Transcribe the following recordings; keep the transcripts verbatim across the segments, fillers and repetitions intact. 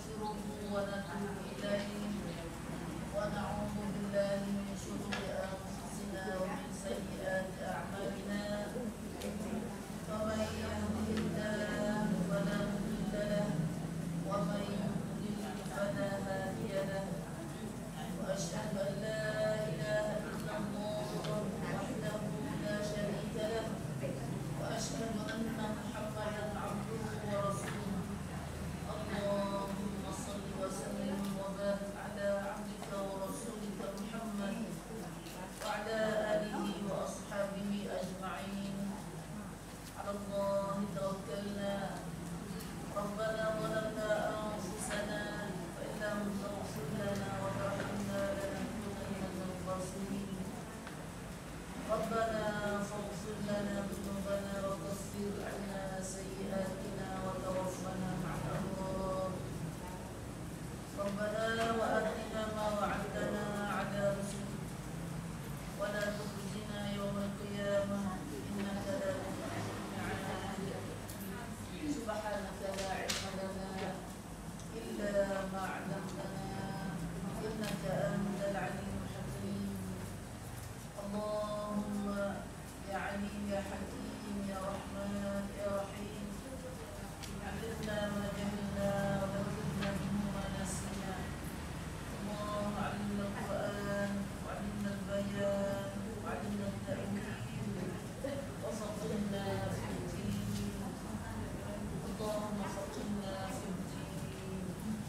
ونستغفره ونتوب إليه ونعوذ بالله من شرور أنفسنا ومن سيئات أعمالنا فمن يهده الله فلا مضل له ومن يضلل فلا هادي له وأشهد أن لا إله إلا الله وحده لا شريك له وأشهد أن محمدا عبده ورسوله اللهم صل وسلم وبارك على عبدك ورسولك محمد وعلى آله وأصحابه أجمعين على الله توكلنا ربنا ظلمنا أنفسنا فإن لم تغفر لنا وترحمنا لنكونن من الخاسرين ربنا فاغفر لنا ذنوبنا وكفر عنا سيئاتنا وتوفنا مع الأبرار ربنا وآتنا ما وعدتنا على رسلك ولا تخزنا يوم القيامة إنك لا تخلف الميعاد سبحانك لا علم لنا إلا ما علمتنا إنك أنت العليم الحكيم اللهم يا عليم يا حكيم يا رحمن يا رحيم علمنا ما جهلنا وذكرنا منه ما نسينا اللهم علمنا القرآن وعلمنا البيان وعلمنا التأويل وفقهنا في الدين اللهم فقهنا في الدين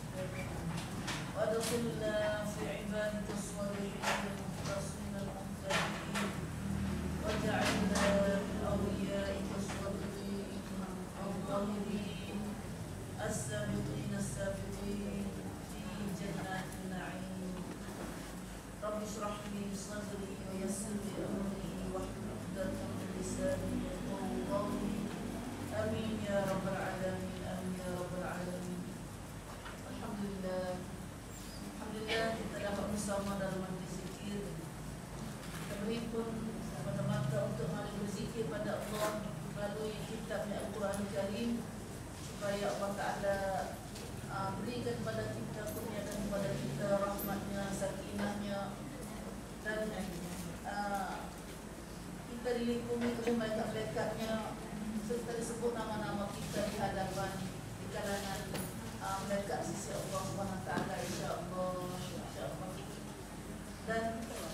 وادخلنا في عبادك الصالحين المخلصين المهتدين واجعلنا من أوليائك الصالحين الظاهرين السابقين السابقين في جنات النعيم رب اشرح لي صدري ويسر لي أمري واحلل عقدة من لساني يفقهوا قولي آمين يا رب العالمين آمين يا رب العالمين. Alhamdulillah, Alhamdulillah kita dapat bersama dalam majlis zikir. Kita berhimpun semata-mata untuk mari berzikir pada Allah melalui kitabnya Al-Quran Karim supaya Allah Ta'ala uh, berikan kepada kita, kurniakan kepada kita rahmatnya, sakinahnya dan uh, kita dilindungi oleh malaikat-malaikatnya serta disebut nama-nama kita di hadapan di kalangan uh, malaikat sisi Allah Subhanahu Wa Ta'ala insya-Allah insya-Allah. Dan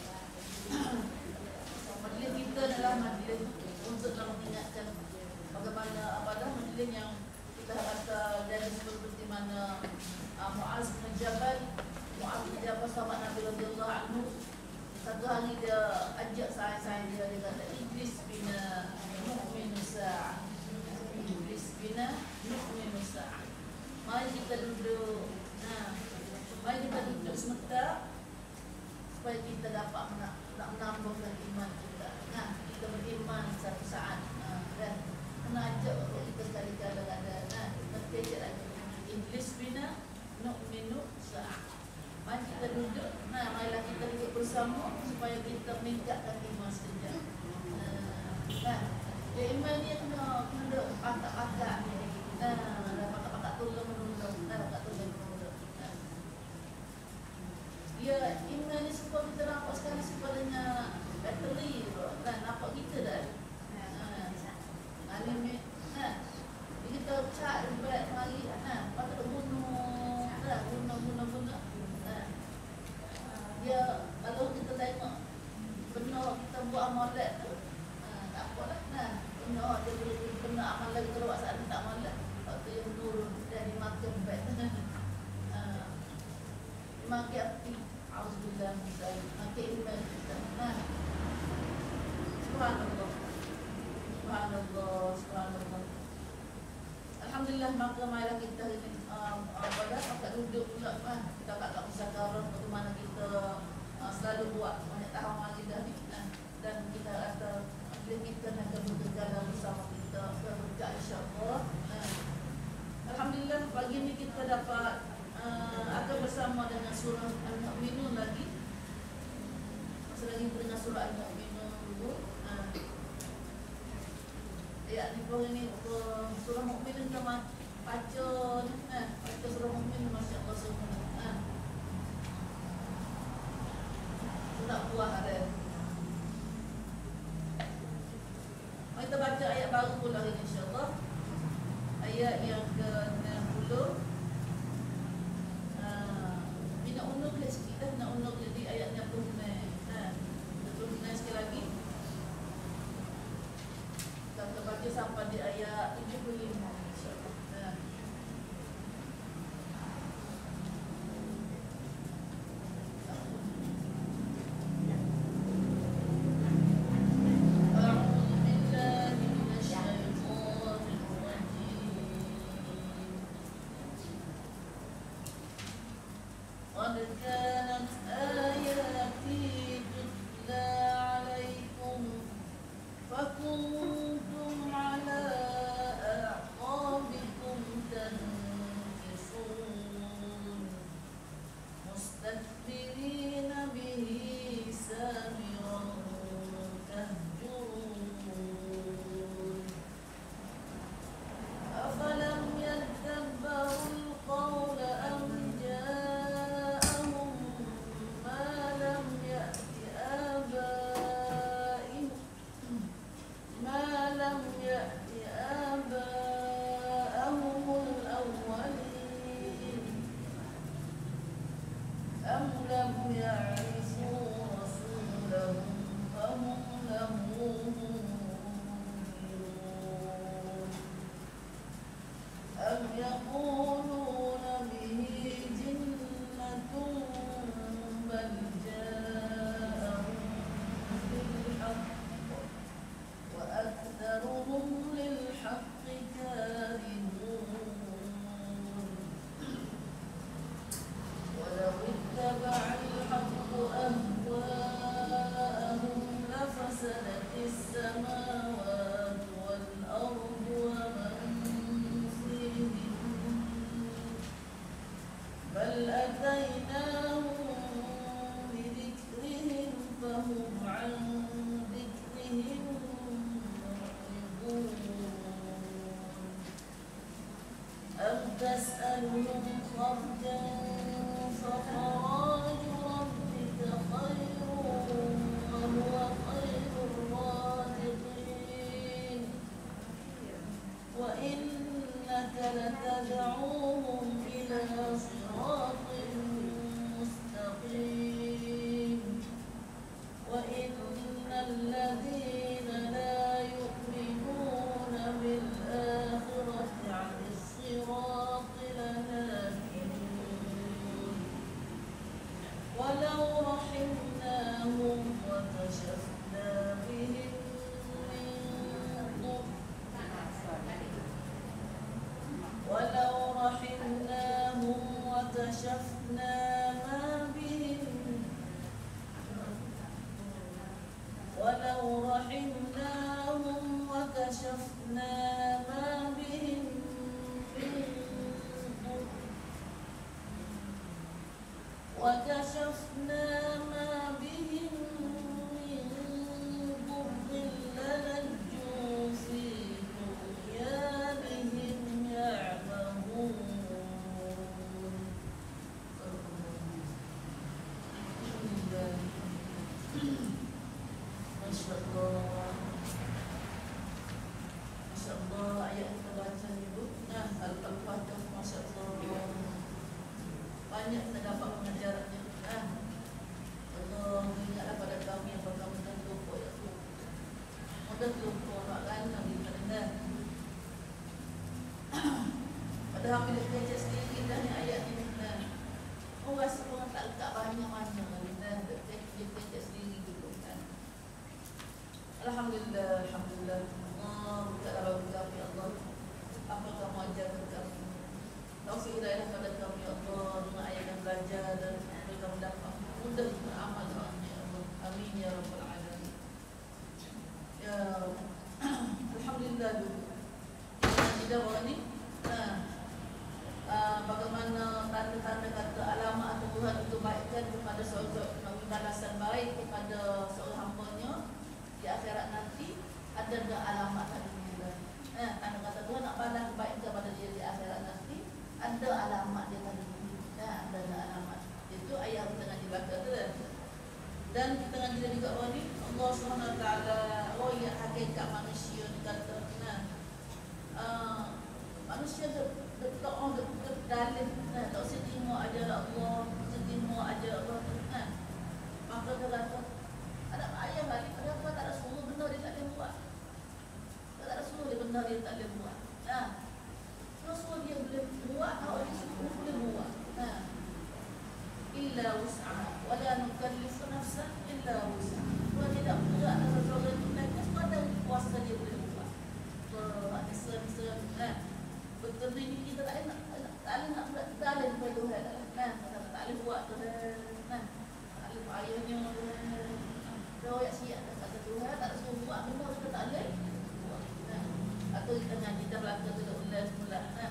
majlis kita adalah majlis untuk mengingatkan bagaimana apalah majlis yang kita kata dari seperti mana uh, Muaz bin Jabal Muaz bin Jabal sahabat Nabi radhiyallahu anhu satu hari dia ajak saya-saya dia dia kata Iblis bina mu'min sa'ah Iblis bina mu'min sa'ah mari kita duduk nah mari kita duduk sebentar supaya kita dapat nak, nak menambahkan iman kita. Nah, kita beriman satu saat nah, dan kena ajak untuk kita sekali kadang-kadang. Nah, nanti ajak lagi. Iblis bina nu'minu sa'ah. Mari kita duduk. Nah, marilah kita duduk bersama supaya kita meningkatkan iman sekejap. Nah, dia iman ni kena kena pakat-pakat. Nah, pakat-pakat tolong-menolong. Nah, pakat tolong-menolong. Ya, iman ni supaya kita nampak sekali sepadanya bateri dan nampak kita dah. Alim ni, nah, kita cak berat mari, nah, patut bunuh, dah bunuh bunuh bunuh. Nah, dia kalau kita tengok benar kita buat amalan tu, nah, tak apalah, nah, benar dia boleh benar amalan kita buat saat tak amalan, waktu yang turun dari makan bet. Makai api, auzubillah min dzalik, makai iman kita. Nah, subhanallah, subhanallah, subhanallah. Alhamdulillah, maka marilah kita ini uh, uh, pada maka duduk pula kan. Kita kat musyawarah bagaimana kita uh, selalu buat banyak tahun lagi dah ni. Nah, dan kita kata bila kita nak berjalan bersama kita berkat insya-Allah. Nah, alhamdulillah pagi ni kita dapat Uh, akan bersama dengan surah Al-Mu'minun lagi. Masa lagi dengan surah Al-Mu'minun dulu. Uh, ya, di bawah ini surah Mu'minun kita baca, eh, baca surah Mu'minun, Masya baca ayat baru pula hari ni insyaAllah. Ayat yang ke enam puluh. uh, Nak undur ke sikit dah. Nak undur jadi ayat enam puluh. Nah, enam puluh sekali lagi. Kita baca sampai di ayat tujuh puluh lima insyaAllah. Nah. Padahal bila kita baca sendiri dah ni ayat ni dah. Oh rasa orang tak letak banyak mana dah. Kita baca sendiri dulu kan. Alhamdulillah, alhamdulillah. Allah berkata kami Allah. Apa kamu ajarkan kami? Taufik hidayah pada kami Allah dengan ayat yang belajar dan mereka mendapat mudah beramal ya Allah. Amin ya rabbal alamin. Ya alhamdulillah dulu. Tidak bawa ni. Nah, uh, bagaimana tanda-tanda kata alamat atau Tuhan itu baikkan kepada seorang balasan baik kepada seorang hamba-Nya di akhirat nanti, ada tak alamat tadi ni? Eh, tanda kata Tuhan nak balas kebaikan kepada dia di akhirat nanti, ada alamat dia tadi ni. Nah, ada tak alamat. Itu ayat kita ngaji belakang tu kan. Dan kita ngaji juga wani Allah Subhanahu Wa Taala oh ya hakikat manusia ni kata nah uh, manusia tu betul oh betul dalil nah tak setimu ajar Allah setimu ajar Allah nah maka dia kata ada ayat balik ada apa tak ada suruh benda dia tak boleh buat tak ada suruh dia benda dia tak boleh buat nah Rasul dia boleh buat atau dia suruh boleh buat nah illa wus'aha wa la nukallifu nafsan illa wus'aha. Tuhan tidak berat atas seseorang itu mereka pada kuasa dia boleh buat. Berat bisa-bisa nah. Betul ini kita tak nak tak boleh nak buat dalil kepada Tuhan nah. Tak boleh buat Tuhan nah. Tak boleh buat ayahnya Tuhan. Royak siap kata Tuhan tak ada suruh buat benda kita tak boleh buat. Nah. Atau kita ngaji kita belaka tu ulas semula nah.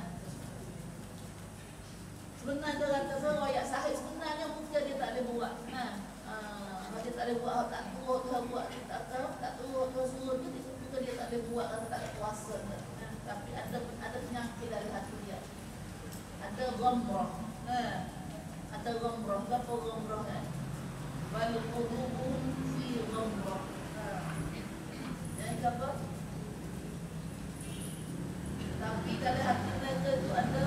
Sebenarnya dia kata royak sahih sebenarnya bukan dia tak boleh buat nah. Uh, dia tak boleh buat tak turut Tuhan buat dia tak tahu tak turut Tuhan suruh dia bukan dia tak boleh buat kalau tak ada kuasa nah. Tapi ada ada penyakit dari hati dia ada ghamrah nah. Ada ghamrah apa ghamrah kan bal qulubun fi ghamrah nah. Yang apa tapi dalam hati mereka itu ada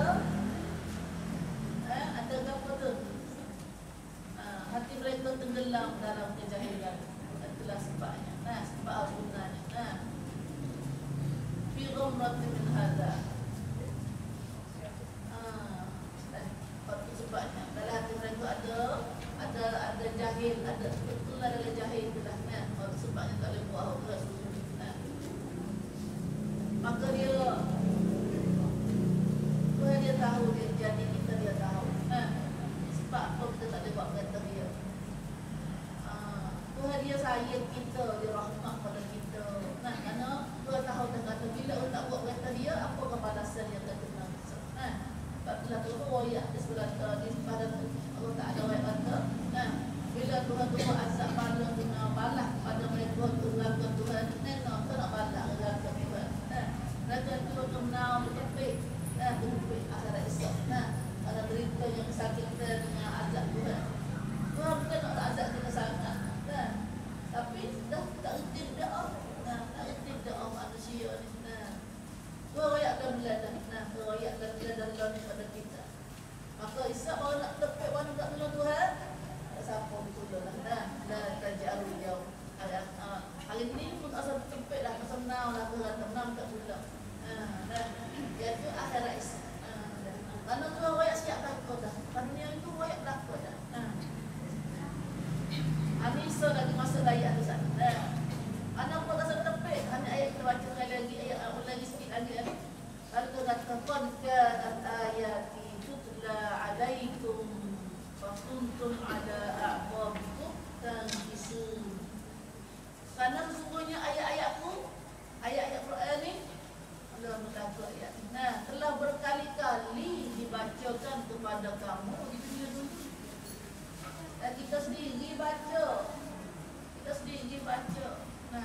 eh, ada apa tu uh, hati mereka tenggelam dalam kejahilan itulah sebabnya nah sebab abunanya nah fi ghamratin min hadha ah uh, sebabnya dalam hati mereka ada ada ada jahil ada betul ada jahil itulah nah sebabnya tak boleh buat Allah suruh nah. Maka dia Tuhan dia tahu dia jadi kita dia tahu nah. Sebab apa kita tak boleh buat kata dia uh, Tuhan dia sayang kita dia rahmat pada kita nah kerana Tuhan tahu dan kata bila orang tak buat kata dia apakah balasan yang akan kena nah. Sebab itulah Tuhan royak di sebelah di pada Allah tak ada royak kata nah. Bila Tuhan tu azab pada kena balas pada mereka Tuhan Tuhan nena tak nak balas Tuhan Tuhan nah. Mereka tu kenal tepik nah tepik akhirat esok nah. Ada berita yang sakit dengan azab Tuhan Tuhan bukan nak azab kita sangat nah. Tapi dah tak reti doa nah tak reti doa manusia ni nah. Tuhan royakkan beladan nah royakkan beladan Allah pada kita. Maka Isa baru nak tepik baru nak tolong Tuhan siapa betul lah nah la taj'alul yaum hari ini pun asal tepik dah senang lah Tuhan tenang tak pula nah iaitu akhirat Isa kerana Tuhan royak siap takut dah kerana yang itu royak takut dah nah Ani Isa lagi masuk ayat tu sana nah anak pun asal tepik hanya ayat kita baca sekali lagi ayat awal lagi sikit lagi lalu kita kata qad kanat ayati tutla alaikum Fakuntum ada a'qabikum tankisun. Karena sesungguhnya ayat-ayatku ayat-ayat Quran ni Allah mengatakan ayat nah telah berkali-kali dibacakan kepada kamu di dunia dulu. Dan kita sendiri baca. Kita sendiri baca. Nah.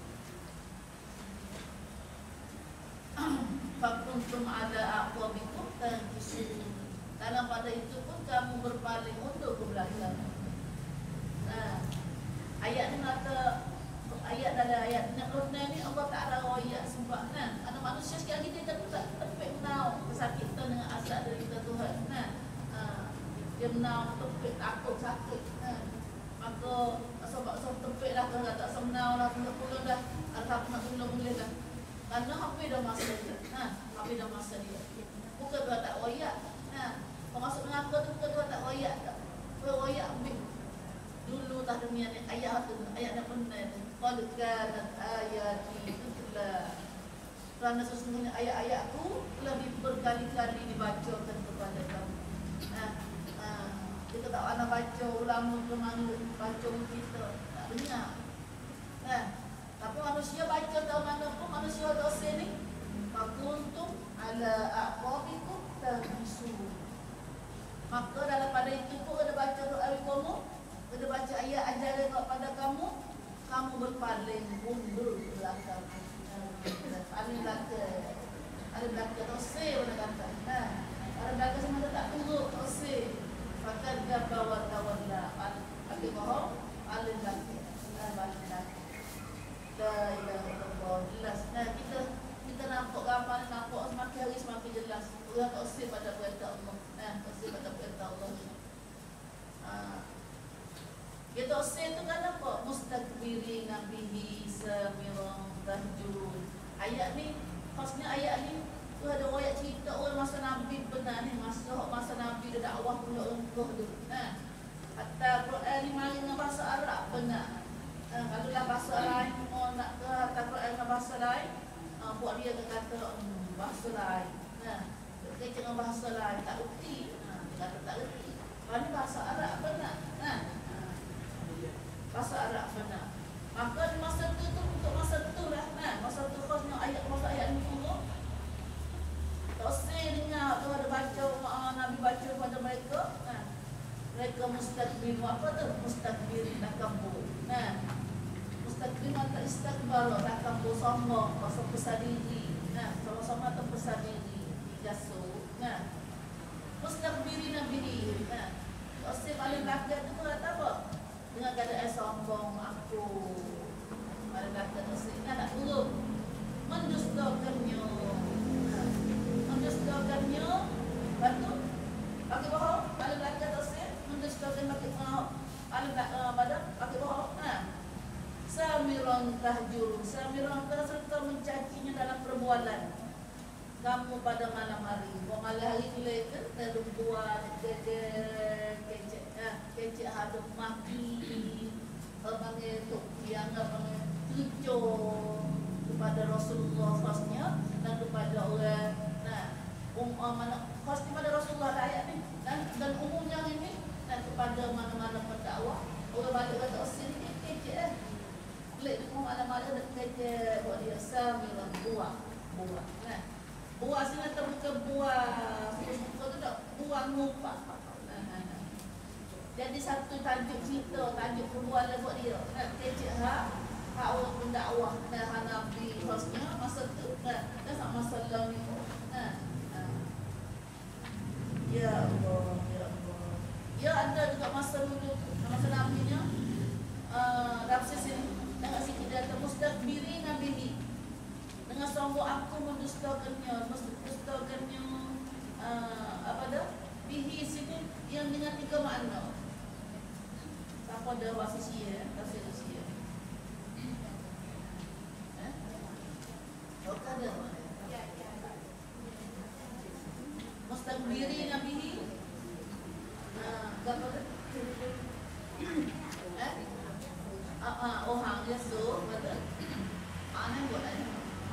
Fakuntum ada a'qabikum tankisun. Dalam pada itu pun kamu berpaling untuk ke belakang. Nah, ayat ni kata ayat dalam ayat Quran ni Allah Taala royak sebab nah, ada manusia sekali lagi dia tak tepik menau kesakitan dengan azab dari kita Tuhan. Nah, uh, dia menau tepik takut sakit. Nah, maka sebab sebab tepik lah kalau tak semenau lah tolong tolong dah harap nak tolong boleh dah. Karena hampir dah masa dia. Nah, hampir dah masa dia. Bukan Tuhan tak royak. Nah, maksud mengaku tu bukan Tuhan tak royak tak. Tuhan royak habis. Dulu tak dunia ni ayat tu, ayat yang benar tu. Qad kanat ayati tutla. Kerana sesungguhnya ayat-ayatku telah berkali-kali dibacakan kepada kamu. Nah, nah, kita tak pernah baca ulama kemana baca kita tak dengar. Nah, tapi manusia baca tahu mana pun manusia dosa ni. Fakuntum ala aqabikum tankisun. Maka dalam pada itu pun ada baca doa kamu, ada baca ayat ajaran kepada kamu, kamu berpaling mundur ke belakang. Ada belakang, ada belakang dosa mana kata. Nah, ada belakang semua tak tunggu dosa. Fakad gaba wa tawalla. Ada bohong, ada nabihi samirun tahjurun. Ayat ni, maksudnya ayat ni tu ada ayat cerita orang masa Nabi benar ni, masa masa Nabi dia dakwah punya lengkah tu. Ha. Hatta Quran ni mari dengan bahasa Arab benar. Ha, kalau lah bahasa lain mau nak ke hatta Quran dengan bahasa lain, ha, buat dia kata hmm, bahasa lain. Ha. Dia dengan bahasa lain tak reti. Ha, dia kata tak reti. Mana bahasa Arab benar. Ha. Bahasa Arab benar. Maka di masa tu tu untuk masa tu lah. Ha. Masa tu khasnya ayat masa ayat ni turun. Tak usah dengar tu ada baca uh, Nabi baca pada mereka. Ha. Mereka mustakbir apa tu? Mustakbir takabur. Ha. Mustakbir mata istakbar takabur sombong, pasal besar diri. Nah, sama-sama terbesar diri, digasu. Nah. Mustakbirin nabihi. Nah. Tak usah paling belakang tu kata apa? Dengan keadaan sombong aku. Paling belakang tu sehingga nak turun. Mendustakannya. Mendustakannya. Lepas pakai bohong. Paling belakang tu sih. Mendustakan pakai bohong. Paling belakang pada pakai bohong. Nah. Samiron tahjurun. Samiron serta mencacinya dalam perbualan. Kamu pada malam hari. Buat malam hari tu leka. Lalu buat kecek. Kecek. Kecek hadap maki. Panggil tuk yang panggil tujuh. Kepada Rasulullah khasnya. Dan kepada orang. Nah. Um, mana khas kepada Rasulullah ayat ni. Dan, dan umumnya ini. Dan kepada mana-mana pendakwah. Orang balik kata asin ni kecek eh. Lek tu malam-malam nak kerja buat dia samiran buah, buah. Nah, buah sini tu bukan buah, bukan tu tak buah ngupak. Nah, nah, nah. Jadi satu tajuk cerita, tajuk perbualan buat dia. Nak kerja ha, ha orang pendakwah, nah Nabi hostnya masa tu, nah, dah sama masalah ni. Nah, nah. Ya Allah, ya Allah. Ya ada juga masa dulu, masa Nabi-nya, uh, dalam sisi ni. Dengan sikit data mustakbiri nabihi. Dengan sombong aku mendustakannya, mendustakannya uh, apa dah? Bihi sini yang dengan tiga makna. Siapa ada bahasa Sia, bahasa Sia. Eh? Oh, ada mana? Ya, ya. Mustakbiri nabihi. Ah, apa dah? Eh? Ah, ah, orang dia so, betul. Mana buat ni?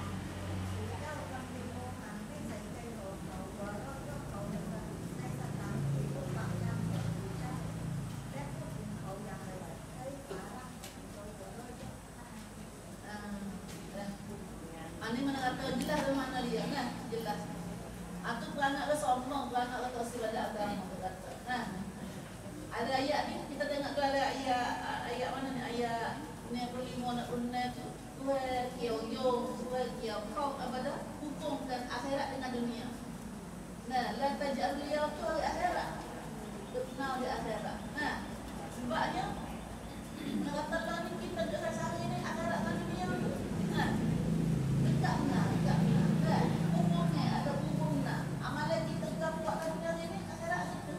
Ani mana kata jelas dari mana dia, kan? Jelas. Atau beranak ke sombong, beranak ke tak sebada agama kata. Nah. Ada ayat ni kita tengok tu ada ayat ayat mana ni ayat ni berlima nak unai tu dua kiau yong dua kiau kau apa dah hukumkan akhirat dengan dunia. Nah, la taj'al riyal tu akhirat. Kenal di akhirat. Nah, sebabnya nak kata lah ni kita dah rasa ni akhirat dengan dunia tu. Nah. Dekat nah, dekat nah. Kan? Umumnya ada umumnya. Amalan kita tak buat kat dunia ni akhirat tu.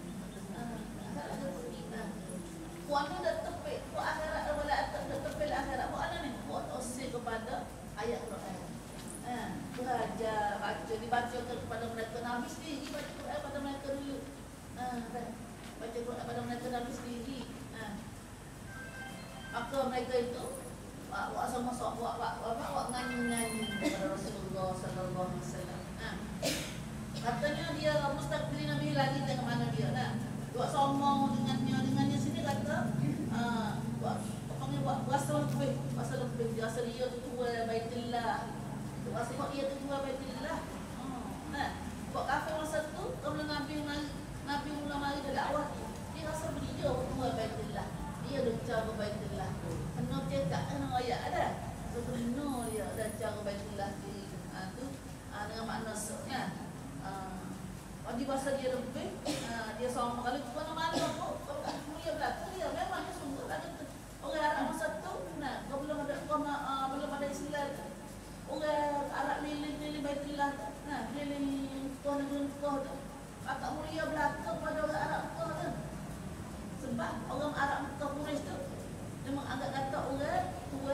Puan dah tepik, puan akhirat wala dah tepik akhirat. Buat apa ni? Buat osir kepada ayat Quran. Ha, belajar baca dibacakan kepada mereka Nabi sendiri baca Quran pada mereka dulu. Ha, kan? Baca Quran pada mereka Nabi sendiri. Ha. Maka mereka itu buat sama-sama buat buat buat buat nganyi-nganyi kepada Rasulullah sallallahu alaihi wasallam. Ha. Katanya dia mustakbir Nabi lagi dengan mana dia. Nah. Buat sombong dengannya dengannya sini kata uh, buat panggil buat berasa lebih berasa lebih berasa dia tu tua Baitullah berasa buat dia tu tua Baitullah. Oh, nah buat kafir masa tu kalau Nabi Nabi mula mari dia dakwah dia rasa dia tua Baitullah dia dah cara Baitullah kena cetak kena ayat ada sebenar dia dah cara Baitullah di ha, tu ha, dengan makna sebenarnya di bahasa dia lebih, uh, dia sama kali tu mana-mana kok, kalau tak mulia belakang dia memangnya sungguh tak ada orang Arab masa tu, nah, kalau belum ada uh, belum ada Islam, orang Arab liling-liling Baitullah, nah, liling tuan negeri tuan tu, agak mulia belakang pada orang Arab tuan tu, sebab orang Arab Mekah Quraisy tu, memang agak kata orang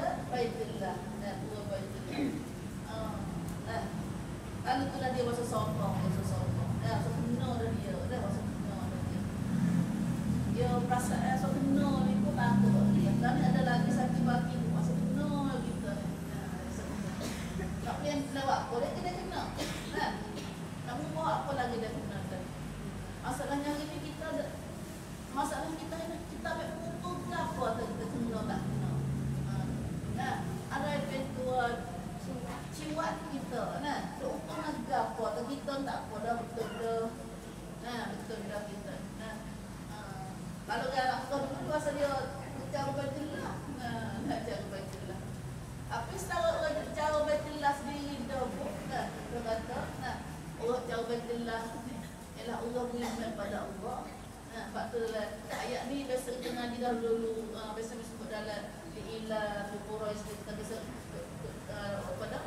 perasaan so kena ni pun takut. Dan ada lagi sakit baki tu masa kena kita. Tak payah lewat apa dia kena kena. Kan? Kamu mau apa lagi dia kena kan? Masalahnya hari ni kita ada masalah kita ni kita ambil ukur ke apa atau kita kena tak kena. Nah, ada efek tua ciwat kita. Nah, ukur nak apa atau kita tak apa dah betul dah. Nah, betul dah kita. Nah, kalau dia kau dulu asal dia cara Baitullah, nah, nak cara Baitullah. Apa istilah orang cara Baitullah sendiri dah bukan. Dia kata, nah, orang cara Baitullah ialah Allah beriman pada Allah. Nah, sebab tu ayat ni biasa kita ngaji dahulu, uh, biasa disebut dalam ila fi Quraisy kita biasa apa dah?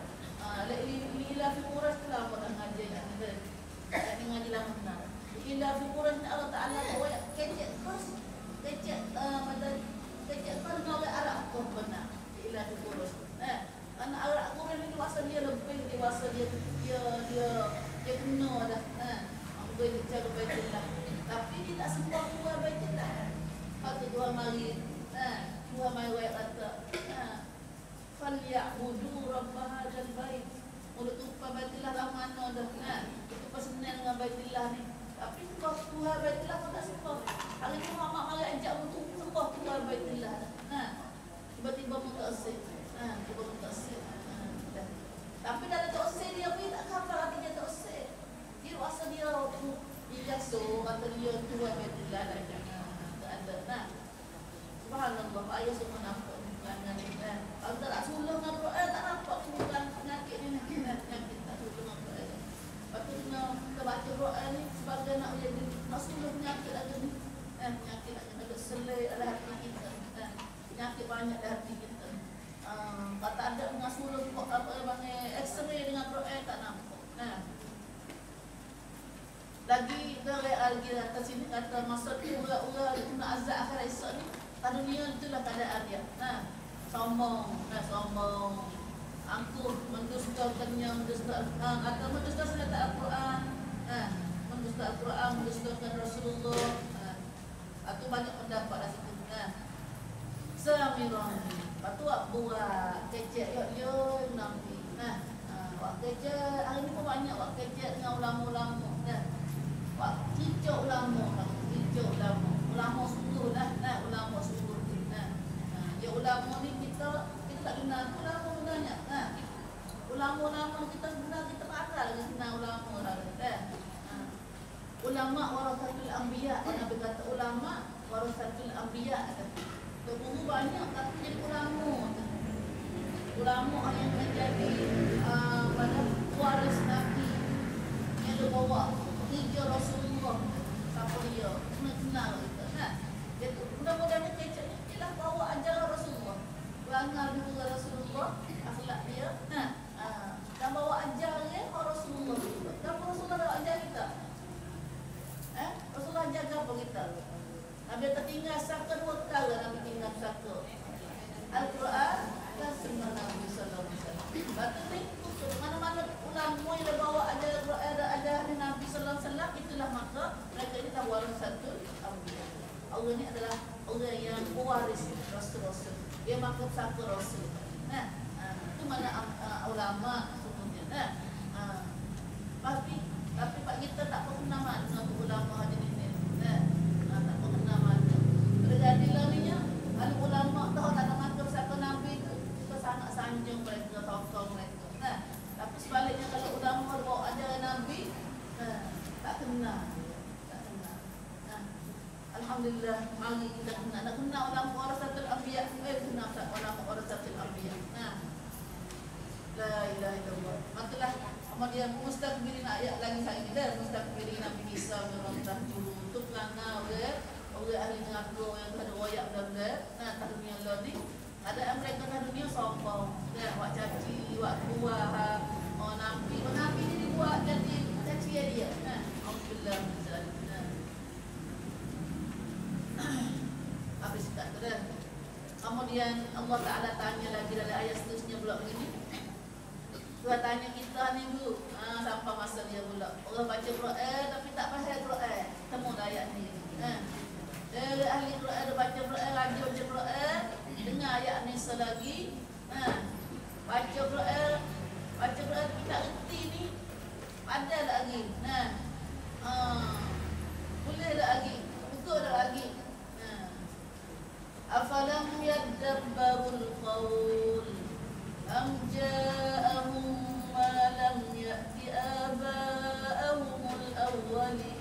Ila fi Quraisy tu lah orang ngaji yang ada. Ayat ni ngaji lama benar. Ila fi Quraisy Allah Taala awak kecek khas kecek pada kecek khas dengan Arab pun benar. Ila fi Quraisy. Eh, anak Arab Quraisy ni dewasa dia lebih dewasa dia dia dia dia kena dah. Eh, ambil cara Baitullah. Tapi dia tak semua keluar Baitullah. Waktu Tuhan mari, eh, Tuhan mari kata, eh, falyabudu rabb hadzal bait. Mulut tumpah Baitullah lah mana dah. Eh, itu pesanan dengan Baitullah ni. Tapi sebab Tuhan Baitullah pun tak sempat. Hari ni Muhammad mari ajak untuk sembah Tuhan Baitullah. Nah, tiba-tiba mutaksir. Nah, tiba mutaksir. Nah, tapi dalam taksir dia pun tak khabar artinya taksir. Dia rasa dia dia so kata dia Tuhan Baitullah lah jangan tak ada. Nah, subhanallah ayat semua nampak dengan dengan. Kalau tak sulung dengan Quran tak nampak bukan penyakit ni penyakit tak sulung dengan Quran. Lepas tu kena kita baca Quran ni sebagai nak jadi masalah penyakit lagi ni. Eh, penyakit lagi ada selai dalam hati kita. Eh, penyakit banyak dalam hati kita. Uh, kata ada mengasulung apa namanya X-ray dengan Quran tak nampak. Nah, lagi dari lagi atas sini kata maksud ura-ura kena azab akhirat esok ni kat dunia itulah keadaan dia. Nah, sombong, nah sombong. Angkuh mendustakannya, mendustakan atau mendustakan Al-Quran. Nah, mendustakan Al-Quran, mendustakan Rasulullah. Nah, atau banyak pendapat dari situ. Nah, Samirah. Patu awak buat kecek yo-yo nanti. Nah, awak kecek hari ni pun banyak awak kecek dengan ulama-ulama. Nah, wak cicok ulama, cicok ulama, ulama sungguh lah, nah ulama sungguh, nah, nah, ya ulama ni kita kita tak kenal ulama sebenarnya, nah, ulama-ulama kita kenal kita pakar lagi kenal ulama lah, nah, nah, ulama warasatul anbiya, Nabi kata ulama warasatul anbiya, guru banyak tapi jadi ulama, ulama yang menjadi uh, pada waris Nabi yang dia bawa tiga Rasulullah siapa dia kena kenal kita kan. Dia mudah-mudahan keceknya ialah bawa ajaran Rasulullah, bangga dengan Rasulullah, akhlak dia. Nah, uh, dan bawa ajaran Rasulullah. Dan Rasulullah dah ajar kita. Eh, Rasulullah jaga apa kita? Nabi tertinggal satu dua perkara, Nabi tinggal satu. Al-Quran dan sunnah Nabi sallallahu alaihi wasallam. Batu ni mana-mana ulama yang bawa ajaran Quran dan ajaran Nabi sallallahu alaihi wasallam itulah maka mereka ini tahu warasatul anbiya. Allah ni adalah orang yang waris rasul-rasul. Dia maksud satu rasul. Nah, itu mana uh, ulama sebenarnya. Nah, uh, tapi tapi pak kita tak pernah mana dengan ulama hadirin ini. Nah, uh, tak pernah mana. Terjadi larinya kalau ulama tahu tak ada maksud satu Nabi itu kita sangat sanjung mereka tokoh mereka. Nah, tapi sebaliknya kalau ulama bawa ajaran Nabi, nah, tak kena, tak kena. Nah, alhamdulillah, mari kita kena. Nak kena ulama warasatul anbiya, eh kena ulama warasatul anbiya. Nah, la ilaha illallah. Makalah kemudian mustakbirin ayat lagi saya ini dah mustakbirin Nabi Isa merantah dulu untuk kerana orang orang ahli mengaku yang ada royak dan nah tak dunia lain ni. Ada mereka kat dunia sombong, dia buat caci, buat buah, oh Nabi, oh Nabi ni dibuat jadi caci dia. Nah, alhamdulillah misalnya. Habis tak dah. Kemudian Allah Taala tanya lagi dalam ayat seterusnya pula begini. Tuhan tanya kita ni bu, ah, sampai masa dia pula. Orang baca Quran tapi tak faham Quran. Temu ayat ni. Ha. Eh, ahli Quran baca Quran, rajin baca Quran, dengar ayat ni selagi. Ha. Baca Quran, baca Quran kita reti ni ada lagi. Nah. Ha. Boleh lagi. Betul lagi. Ha. Afalam yadabbarul qaul am ja'ahum ma lam ya'ti aba'ahumul awwalin.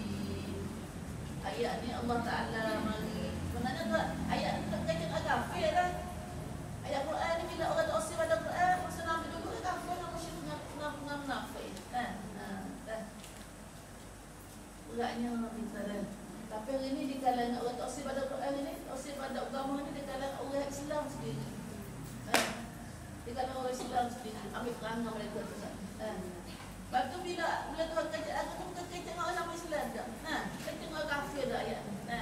Ayat ni Allah Ta'ala mari. Sebenarnya tu ayat ni tak kait dengan kafir lah. Ayat Quran ni bila orang tak usir pada Quran, masa Nabi dulu kan kafir dengan musyrik dengan munafik. Kan? Ha. Dah. Beratnya kita dah. Tapi hari ni di kalangan orang tak usir pada Quran ni, tak usir pada agama ni, di kalangan orang Islam sendiri. Ha. Di kalangan orang Islam sendiri ambil perangai mereka tu kan. Ha. Lepas tu bila bila Tuhan kata aku tu bukan kait dengan orang Islam dah. Ha. Kait dengan orang kafir dah ayat ni. Ha.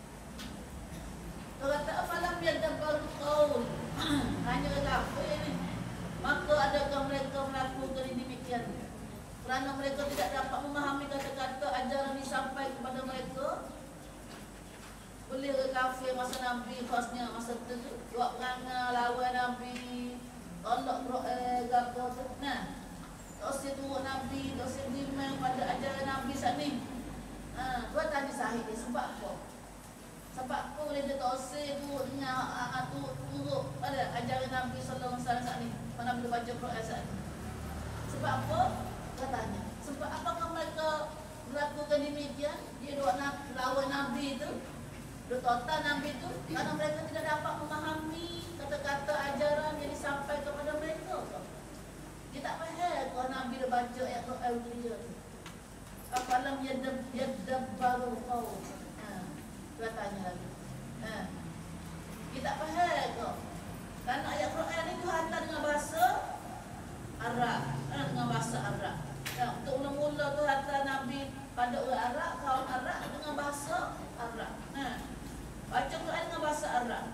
Tuhan kata afalam yadabbarul qaul. Hanya orang kafir ni. Maka adakah mereka melakukan ini demikian? Kerana mereka tidak dapat memahami kata-kata ajaran ini sampai kepada mereka. Boleh orang kafir masa Nabi khasnya masa tu buat perangai lawan Nabi, tolak Quran gapo tu. Nah. Tak usah turut Nabi, tak usah beriman pada ajaran Nabi saat ni. Ha, buat tadi sahih dia sebab apa? Sebab apa boleh dia tak usah turut dengan turut turut pada ajaran Nabi sallallahu alaihi wasallam saat ni. Mana boleh baca Quran saat ni. Sebab apa? Katanya. Sebab apakah mereka melakukan demikian? Dia duk nak lawan Nabi tu. Duk total Nabi tu kerana mereka tidak dapat memahami kata-kata ajaran yang disampaikan kepada mereka. Dia tak faham kalau Nabi dah baca ayat Quran dia tu. Apalam yadab yadabbarul qaul. Ha. Dia tanya lagi. Ha. Dia tak faham kau. Kerana ayat Quran ni tu hantar dengan bahasa Arab. Ha, dengan bahasa Arab. Ya, untuk mula-mula tu hantar Nabi pada orang Arab, kaum Arab dengan bahasa Arab. Ha. Baca Quran dengan bahasa Arab.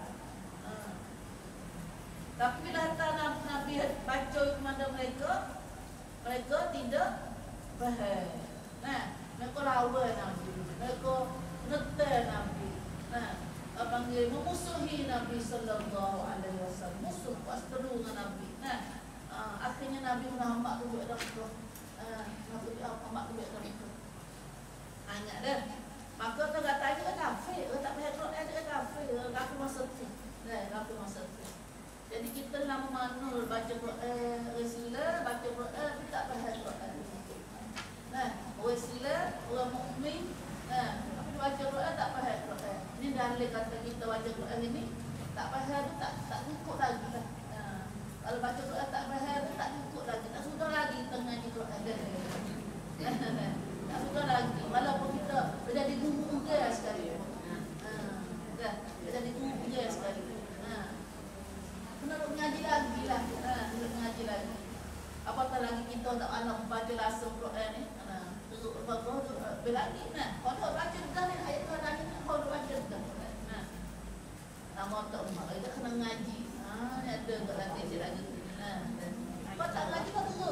Tapi bila hantar Nabi baca kepada mereka, mereka tidak faham. Nah, mereka lawan Nabi, mereka ngetel Nabi. Nah, panggil memusuhi Nabi sallallahu alaihi wasallam, musuh pas teru dengan Nabi. Nah, uh, akhirnya Nabi Muhammad tu buat dalam tu. Ah, Nabi Muhammad tu buat dalam tu. Ingat dah. Maka tu katanya kan kafir, tak faham Quran dia kafir, kafir masa tu. Nah, kafir masa tu. Jadi kita nak memanul baca Quran, Rasulullah baca Quran tapi tak faham Quran. Nah, orang Islam, orang mukmin, nah, tapi baca Quran tak faham Quran. Ini dalil kata kita baca Quran ini tak faham tu tak tak cukup lagi lah. Nah, kalau baca Quran tak faham tu tak cukup lagi, tak sudah lagi kita ngaji Quran. Tak sudah lagi. Walaupun kita menjadi guru juga sekali. Ha, dah, jadi guru juga sekali. Kena mengaji lagi lah, ha, kena mengaji lagi. Apatah lagi kita tak anak membaca langsung Quran ni, ha, duduk berapa tu berlagi, nah, kalau baca dah ni ayat Tuhan lagi, kalau baca dah, nah, nama tak rumah, kita kena mengaji, ha, ni ada tak lagi je lagi, nah, kalau tak mengaji kau tunggu,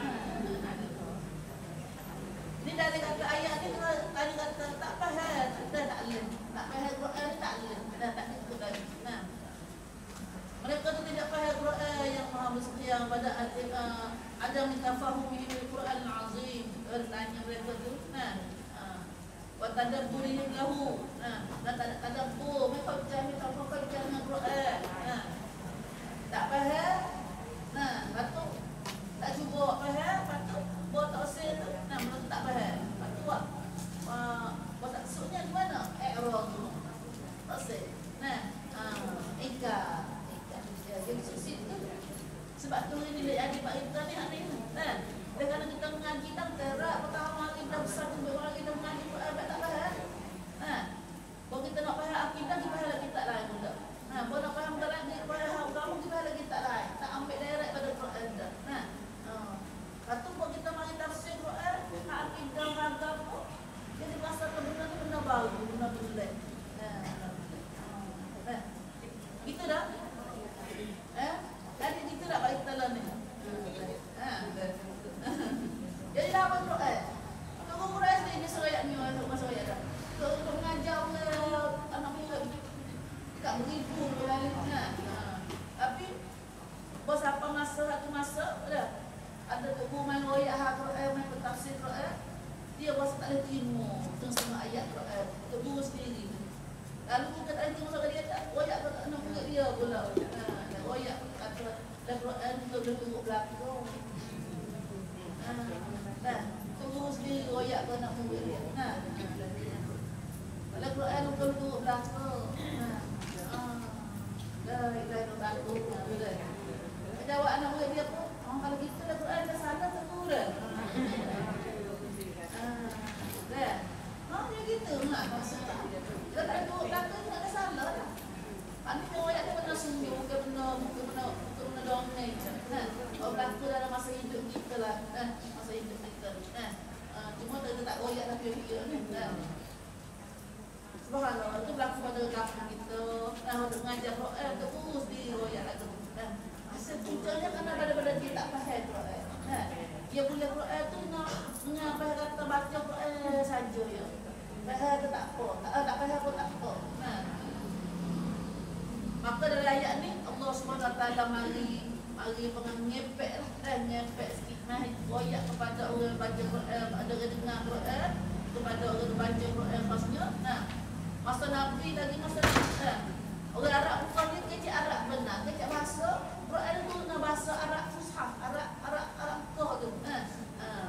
ni dari kata ayat ni, tadi kata tak faham, kita tak lem, tak faham Quran ni tak lem, dah tak ikut lagi, nah. Mereka tu tidak faham Quran yang maha yang pada uh, ada mitafahumi Al-Quran Al-Azim. Tanya mereka tu, nah, wa tadabburi lahu, nah, dan tak tadabbur, mereka berjaya mitafahum dengan Quran, nah, tak faham, nah, patut tak cuba faham, patut buat tak usir tu, nah, mereka tak faham, patut buat, buat tak maksudnya di mana? I'rad tu, tak usir, nah, ika. Jadi situ sebab tu ini dia adik Pak Ita ni hari ni kan. Dan kalau kita mengaji tak terak pertama kali dah besar tu baru kita mengaji Quran tak faham. Ha. Kalau kita nak faham akidah kita faham kita lain juga. Ha, kalau nak faham lagi faham kamu kita lagi tak lain. Tak ambil direct pada Quran dah. Ha. Ha. Satu kalau kita mari tafsir Quran, akidah agama apa? Jadi bahasa benda tu benda baru, benda bulat. Ha. Ha. Gitu dah. Eh, tadi kita nak balik talan ni. Ha. Jadi dah apa Quran? Kalau Quran ni dia serayat ni masuk masuk ayat dah. Kalau mengajar terus sendiri. Lalu kata anti masa dia tak royak ke anak murid dia pula. Ha, dah royak kata dah Quran tu dia tengok belakang. Ha, dah terus sendiri royak ke anak murid dia. Ha. Kalau Quran tu tengok belakang. Ha. Ah. Dah dah takut dah. Jawab anak murid dia pun, oh, kalau kita dah Quran dah salah tentu dah. Ah. Dah. Ha, dia gitu nak maksud. Kalau tak ada belakang tak ada salah lah. Ani kau yang ada benar sungguh, bukan benar, bukan benar, bukan benar dongeng. Kan? Kalau berlaku dalam masa hidup kita lah, kan? Masa hidup kita, kan? Uh, cuma kita tak royak tapi dia ni, kan? Subhanallah, itu berlaku pada kampung kita. Nah, untuk mengajar Quran terus di royak lagi, kan? Asal tujuannya karena pada-pada dia tak faham Quran, kan? Dia boleh Quran tu nak mengapa kata baca Quran saja ya. Faham tu tak apa, tak, tak faham pun tak apa. Nah. Maka dari ayat ni Allah subhanahu wa taala mari mari pengepek lah, dan ngepek sikit nah royak kepada orang baca Quran, ada orang dengar Quran, kepada orang baca Quran khasnya. Nah, masa Nabi lagi masa nah, orang Arab bukan dia kecik Arab benar, kecik bahasa Quran tu dengan bahasa Arab Fushah, Arab Arab Arab Qah tu. Nah. Ha.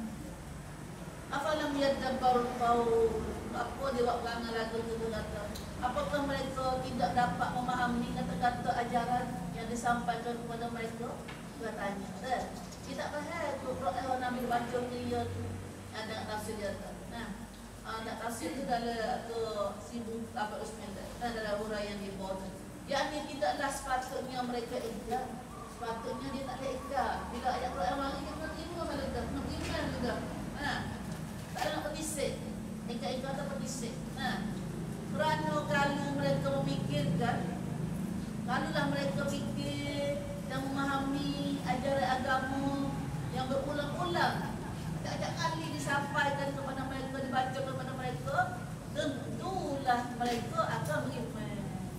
Afalam yadabbarul qaul, apa dia buat perangai lagu tu kata, apakah mereka tidak dapat memahami kata-kata ajaran yang disampaikan kepada mereka? Dia tanya, eh, dia tak faham tu Quran Nabi baca dia tu ada tafsir dia tu. Nah, nak tafsir tu dalam tu seribu lapan puluh sembilan dalam huraian di bawah tu. Yakni tidaklah sepatutnya mereka ikhlas, sepatutnya dia tak ada ikhlas. Bila ayat Quran mari kita terima kalau dah nak iman juga. Nah, tak ada nak petisik. Mereka itu ada petisik. Nah, kerana kalau mereka memikirkan, kalaulah mereka fikir dan memahami ajaran agama yang berulang-ulang, tak-tak kali disampaikan kepada mereka, dibaca kepada mereka, tentulah mereka akan beriman.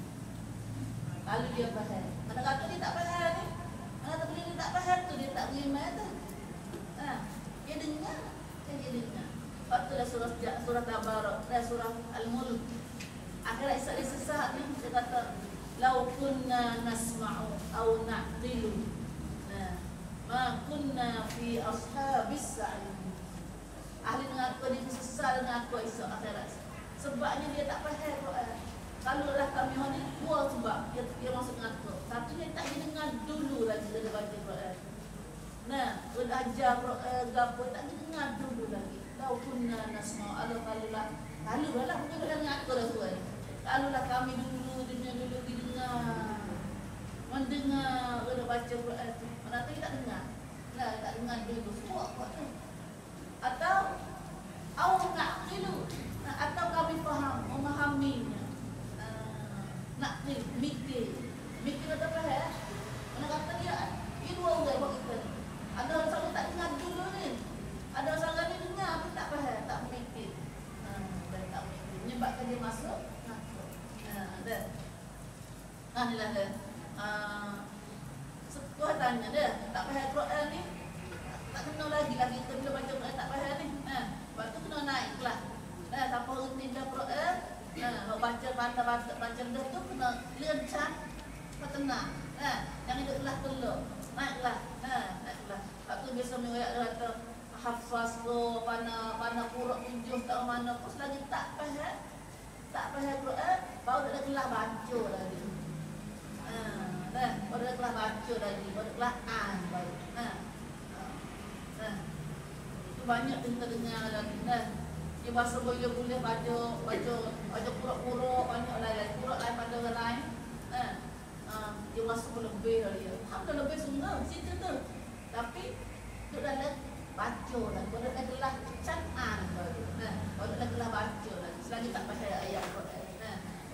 Kalau dia faham. Mana kata dia tak faham ni? Mana kata dia tak faham tu, dia tak beriman tu. Ha, dia dengar, dia dengar. Waktulah surah surah Tabarak dan surah Al-Mulk. Akhirat Isa disesat ni dia kata lau kunna nasma'u au na'qilu. Nah, ma kunna fi ashabis sa'id. Ahli mengaku dia sesat dengan aku esok akhirat. Sebabnya dia tak faham Quran. Kalau lah kami ni dua sebab dia, dia masuk mengaku. Satu dia tak dengar dulu lagi dia baca Quran. Nah, belajar Quran gapo tak dengar dulu lagi. Lau kunna nasma'u ala kalulah. Kalau lah bukan dengan mengaku dah tuan. Kalaulah kami dulu, dunia dulu didengar, mendengar orang baca Quran tu, mana tu tak dengar, nah tak dengar dulu, semua apa tu? Atau awak nak dulu, nah, atau kami faham, memahaminya, uh, nak mikir, mikir atau faham? Mana kata dia, ini dua orang buat kita ni. Ada orang selalu tak dengar dulu ni, ada orang selalu ni dengar tapi tak faham, tak mikir, uh, dan tak mikir, menyebabkan dia masuk. Ada. Ah ni lah dah. Ah sekolah tanya dia, tak faham Quran ni. Tak kena lagi lagi kita bila baca Quran tak faham ni. Ha, lepas tu kena naik kelas. Dah siapa reti dah Quran, ha, baca baca baca baca dah tu kena lencang, tenang. Ha, jangan duduk kelas telur. Naik kelas. Ha, naik kelas. Lepas tu biasa mengayat dia kata hafaz tu, pana pana qur'an tujuh tak mana pun selagi tak faham. Tak faham Quran, baru dah kelas baca lagi. Ha, dah, baru dah kelas baca lagi, baru kelas an baru. Ha. Ha. Itu banyak kita dengar lagi dah. Dia bahasa boleh boleh baca baca baca pura-pura banyak lain, pura lain pada orang lain. Ha. Ha, dia masuk lebih dari dia. Apa lebih sungguh situ tu. Tapi tu dah baca lah, baru dah kelas an baru. Ha, baru dah kelas baca lagi. Selagi tak faham ayat Quran. Ha.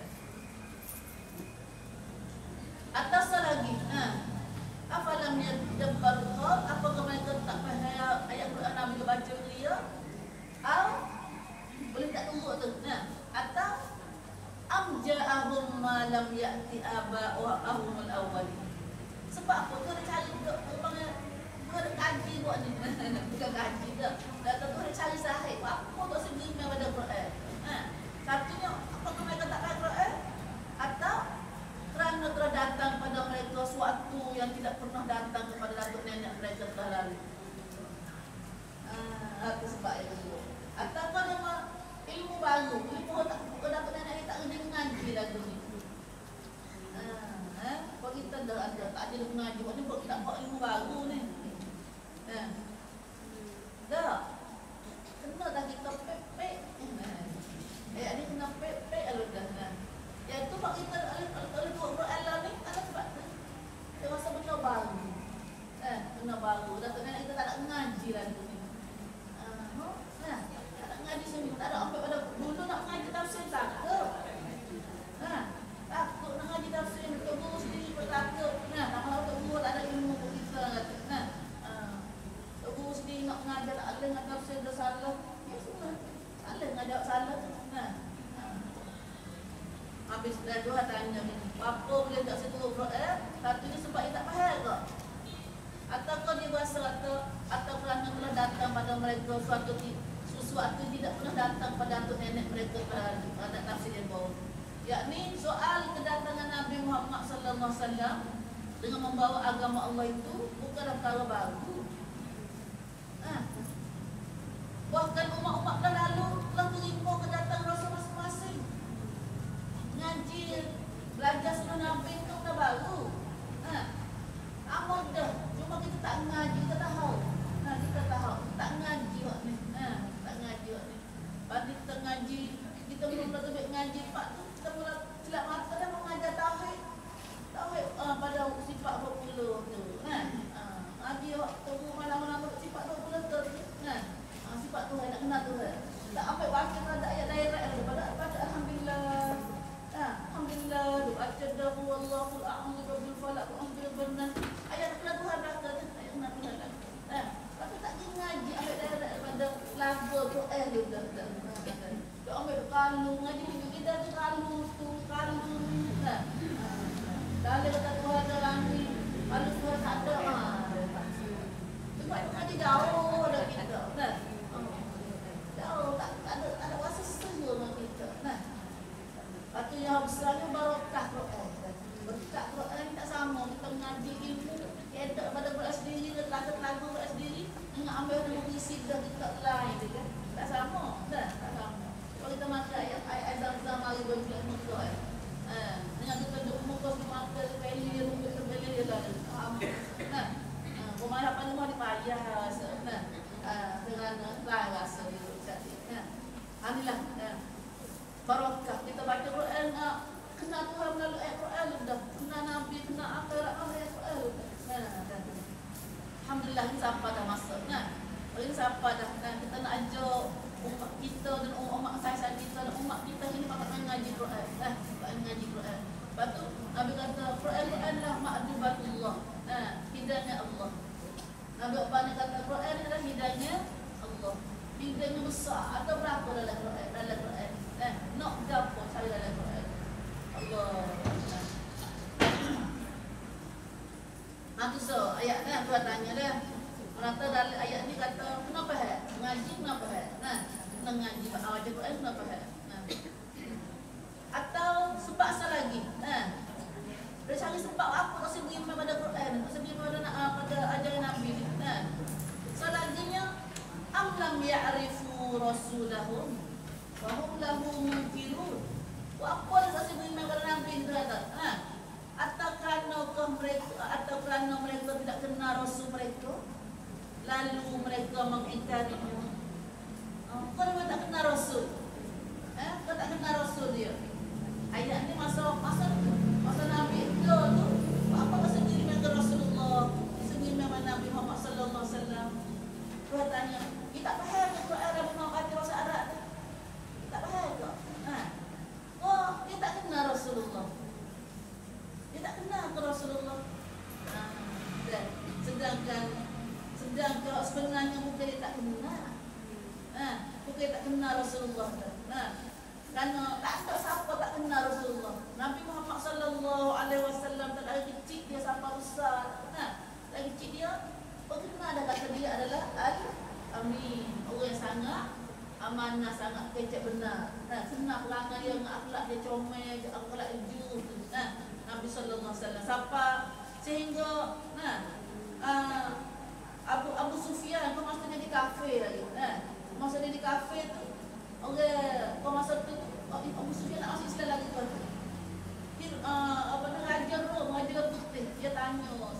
Atas lagi, ha. Afalam yadabbarul qaul, apakah mereka tak faham ayat Quran Nabi baca dia? Atau boleh tak tunggu tu? Nah, atau am ja'ahum ma lam ya'ti aba'uhum al-awwalin. Sebab apa tu dia cari orang orang kaji buat ni. Bukan kaji dah. Dah tentu dia cari sahih. Apa tu sendiri pada Quran? Ha, satunya dia mengaji. Buat ni buat tak buat ilmu baru ni. Eh. Dah. Kena dah kita pepek. Eh, ada kena pepek alur dah. Ya tu pak kita alur buat Quran ni ada sebab tu. Dia rasa benda baru. Eh, benda baru. Dah kena kita tak nak mengaji lah tu ni. Ah, nah, tak nak mengaji sendiri. Tak ada apa pada dulu nak mengaji tafsir takut. Ha, takut nak mengaji tafsir untuk guru sendiri pun takut. Nah, tak mahu untuk guru tak ada ilmu pun kita kata. Nah, ah, untuk guru sendiri nak mengajar tak ada dengan tafsir dah salah. Ya semua. Salah mengajar salah tu. Nah. Habis dah dua tanya ni. Apa boleh tak seturut Quran? Satunya sebab dia tak faham ke? Ataukah dia berasa atau atau kerana telah datang pada mereka suatu sesuatu tidak pernah datang pada atuk nenek mereka pada, pada tafsir yang baru. Yakni soal kedatangan Nabi Muhammad sallallahu alaihi wasallam dengan membawa agama Allah itu bukanlah perkara baru. Ha. Bahkan umat-umat lalu telah terima kedatangan Rasul masing-masing. Ngaji, belajar sunnah Nabi itu dah baru. Ha. Amal dah. Cuma kita tak ngaji, kita tahu. Ha, kita tahu. Tak ngaji wak ni. Ha, tak ngaji wak ni. Pada kita ngaji, kita belum terbiak ngaji pak tu, kita mula silap mata dah mengajar tauhid. Tauhid uh, pada sifat dua puluh tu. Kan? Ha, ngaji wak tunggu malam-malam sifat dua puluh tu. Kan? Ha, sifat Tuhan nak kenal Tuhan. Tak ambil baca pada ayat direct pada pada alhamdulillah. Ha, alhamdulillah, doa cerdah wallahu a'lam bil falaq wa bil bannas. Ayat nak Tuhan dah kata, ayat nak Tuhan dah. Ha, tapi tak ngaji ambil direct pada lagu Quran tu dah. Doa ambil kalu ngaji kita tu kalu tu kalu. Ha. Kalau kata Tuhan ada langit, kalau Tuhan tak ada, ha. Sebab ngaji jauh dah kita. Nah. Jauh tak ada tak ada rasa sesuatu dengan kita. Nah. Lepas yang besarnya barokah Quran. Berkat Quran tak sama. Kita mengaji ilmu, edok pada Quran sendiri, lagu-lagu Quran sendiri, dengan ambil dengan isi dah kita lain dia kan. Tak sama. Dah, tak sama. Kalau kita makan ayat ayat Zam-Zam mari berjual muka. Eh, dengan kita duduk muka semua ke beli rumput ke beli dia dah. Nah. Rumah harapan rumah dipayah nah. Ah, dengan lah rasa dia jadi. Nah. Alhamdulillah. Nah. Barokah kita baca Quran, uh, kenal Tuhan melalui ayat Quran dah, kenal Nabi, kenal akhirat ayat Quran dah. Nah, alhamdulillah ni sampai dah masuk. Nah, ini sampai dah. Nah, kita nak ajar umat kita dan umat saya kita dan umat kita ini pakai mengaji Quran. Nah, pakai mengaji Quran. Lepas tu Nabi kata Quran Quranlah ma'dubatullah. Nah, hidayah Allah. Nabi Abang kata Quran adalah hidayah Allah. Hidayah besar atau berapa dalam Quran? Dalam Quran. Eh, nak gapo cari dalam Quran. Allah. Nanti so ayat ni aku tanya dah. Merata dalam ayat ni kata kenapa hak? Ngaji kenapa hak? Nah, kena ngaji baca Quran kenapa hak? Nah. Atau sebab apa lagi? Nah. Dia cari sebab apa kau sendiri pada Quran, kau sendiri pada pada ajaran Nabi ni. Nah. Selaginya am lam ya'rifu rasulahum wa hum lahu munkirun. Apa yang saya beriman kepada Nabi itu kata? Ha? Atau kerana mereka atau kerana mereka tidak kenal Rasul mereka, lalu mereka mengingkarinya. Oh, kau memang tak kenal Rasul. Eh, kau tak kenal Rasul dia. Ayat ni masa masa masa Nabi itu tu, apa kau sendiri dengan Rasulullah, sendiri dengan Nabi Muhammad sallallahu alaihi wasallam. Kau tanya, kita faham Quran Nabi Muhammad bahasa Arab tu? Tak faham ke? Ha. Oh, dia tak kenal Rasulullah. Dia tak kenal ke Rasulullah. Ha. Dan sedangkan sedangkan sebenarnya bukan dia tak kenal. Ha. Bukan dia tak kenal Rasulullah. Ha. Kerana tak ada siapa tak kenal Rasulullah. Nabi Muhammad sallallahu alaihi wasallam tak ada kecil dia sampai besar. Ha. Lagi kecil dia, kenal dah kata dia adalah Al-Amin. Orang yang sangat amanah, sangat kecek benar. Nah, senang perangai dia, akhlak dia comel, akhlak dia jujur. Nah, Nabi sallallahu alaihi wasallam siapa sehingga nah uh, Abu Abu Sufyan kau masa dia di kafe lagi. Nah, masa dia di kafe tu orang kau masa tu Abu Sufyan nak masuk Islam lagi tu. Dia uh, apa nak ajar tu, mengajar putih. Dia tanya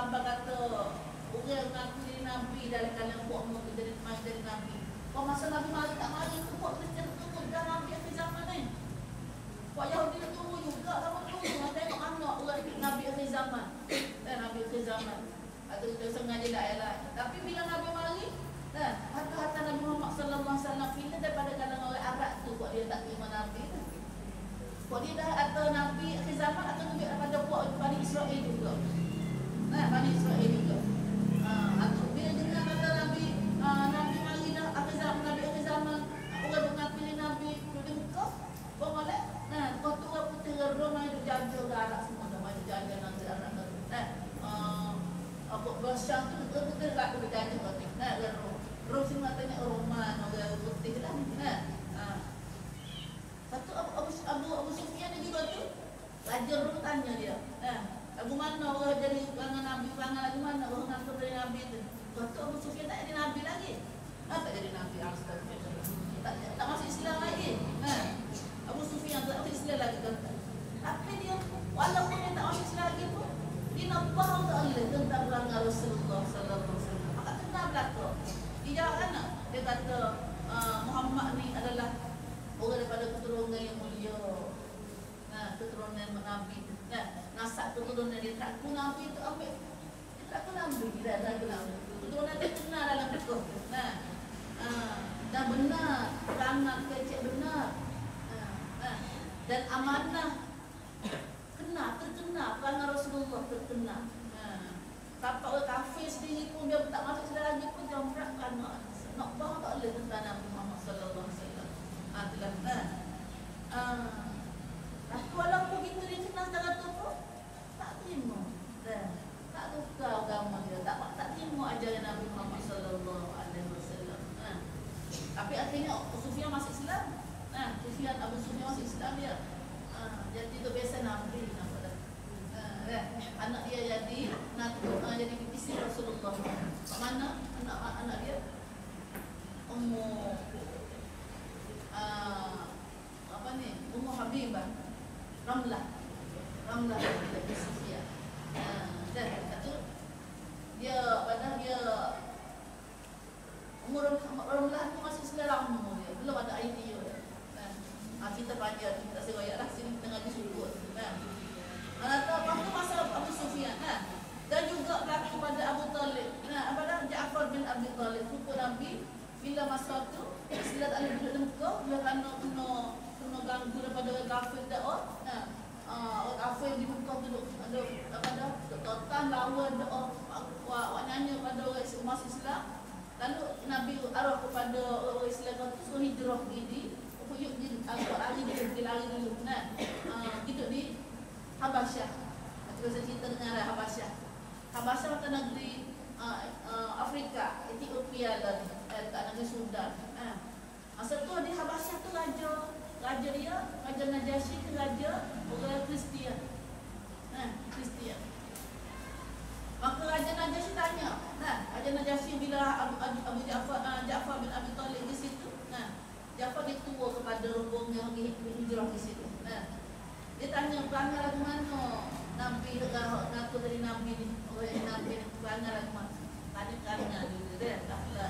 sahabat kata orang mengaku jadi Nabi dari kalangan buat mu jadi jadi Nabi. Kau masa Nabi mari tak mari tu buat Kristian tunggu dah Nabi akhir zaman ni. Buat Yahudi dia tunggu juga sama tunggu nak tengok anak orang Nabi akhir zaman. Dan Nabi akhir zaman. Atau kita sengaja dah elak. Tapi bila Nabi mari, nah, harta-harta Nabi Muhammad sallallahu alaihi wasallam pilih daripada kalangan orang Arab tu buat dia tak terima Nabi. Buat dia dah atau Nabi akhir zaman atau lebih daripada buat Bani Israel juga. Nah, Bani Israel juga. Ah, atau bila dengar kata Nabi uh, Nabi mari dah akhir zaman, Nabi akhir zaman, orang mengaku pilih Nabi di Mekah, kau molek. Nah, kau tu orang putih Roma itu jaga ke Arab semua, dah mai jaga nanti Arab tu. Nah, uh, apa bahasa tu betul-betul tak boleh jaga betul. Nah, Roma. Roma semua tanya Roma, orang putih lah. Nah, ah. Satu Abu Abu Abu, Abu Sufyan ni juga tu, Raja Rom tanya dia. Nah, Abu mana orang jadi perangan Nabi, perangan lagi mana orang ngaku dari Nabi tu. Waktu Abu Sufyan tak jadi Nabi lagi. Ah, tak jadi Nabi, astagfirullah. Tak, tak masuk Islam lagi. Nah, Abu Sufyan tak masuk Islam lagi kan. Tapi dia walaupun dia tak masuk Islam lagi pun dia nampak tak boleh tentang perangan Rasulullah sallallahu alaihi wasallam. Maka kenal belakang. Dia jawab kan? Dia kata uh, Muhammad ni adalah orang daripada keturunan yang mulia. Nah, keturunan Nabi. Nah, nasab keturunan dia tak ku Nabi tu ambil. Dia tak ku Nabi dah dah kenal. Keturunan dia kenal dalam fiqh. Nah. Ah, dan benar, perangai kecek benar. Ah, ah. Dan amanah kena terkena perangai Rasulullah terkena. Ah. Sampai orang kafir sendiri pun dia tak masuk sudah lagi pun dia menerapkan nak faham tak boleh tentang Nabi Muhammad sallallahu alaihi wasallam. Ah, itulah. Ah. Ah. Tapi walaupun itu dia kenal secara tu pun tak terima. Dan tak suka agama dia, tak tak terima ajaran Nabi Muhammad sallallahu alaihi wasallam. Ah. Tapi akhirnya Sufyan masuk Islam. Nah, Sufyan Abu Sufyan masuk Islam dia. Ah, jadi tu biasa Nabi nampak dah. Ah, anak dia jadi nak uh, jadi isteri Rasulullah. Mana anak anak dia? Ummu uh, apa ni? Ummu Habibah. Ramlah. Ramlah dari Sufyan. Ah, dan satu dia pada dia umur Ramlah tu masih selera umur dia. Belum ada idea dia. Nah, kita panjang kita segoyak lah sini tengah disebut. Nah. Atau apa tu masa Abu Sufyan. Nah. Dan juga berlaku pada Abu Talib. Nah, pada Ja'far bin Abi Talib, sepupu Nabi, bila masa tu Islam tak boleh duduk Mekah, dia kena kena kena ganggu daripada orang kafir dak. Nah. Ah, orang kafir di Mekah tu duduk ada apa dah? Totan lawan dak. Awak nyanyi pada orang masuk Islam. Lalu Nabi arwah kepada orang Islam tu suruh hijrah pergi di Yuk di aku lari dulu, dia lari dulu. Nah, uh, gitu di Habasyah. Aku rasa cerita dengan arah Habasyah. Habasyah itu negeri uh, uh, Afrika, Ethiopia dan eh, negeri Sudan. Ah, masa tu di Habasyah tu raja, raja dia, Raja Najasyi tu raja orang Kristian. Nah, Kristian. Maka Raja Najasyi tanya, nah, Raja Najasyi bila Abu, Abu, Abu Ja'far, uh, Ja'far bin Abi Talib di situ, nah, Ja'far dia tua kepada rombongan yang pergi hijrah di situ. Nah, dia tanya perangai lagu mana Nabi ngaku dari Nabi ni, orang Nabi ni perangai lagu mana? Tanya perangai dulu dia, taklah.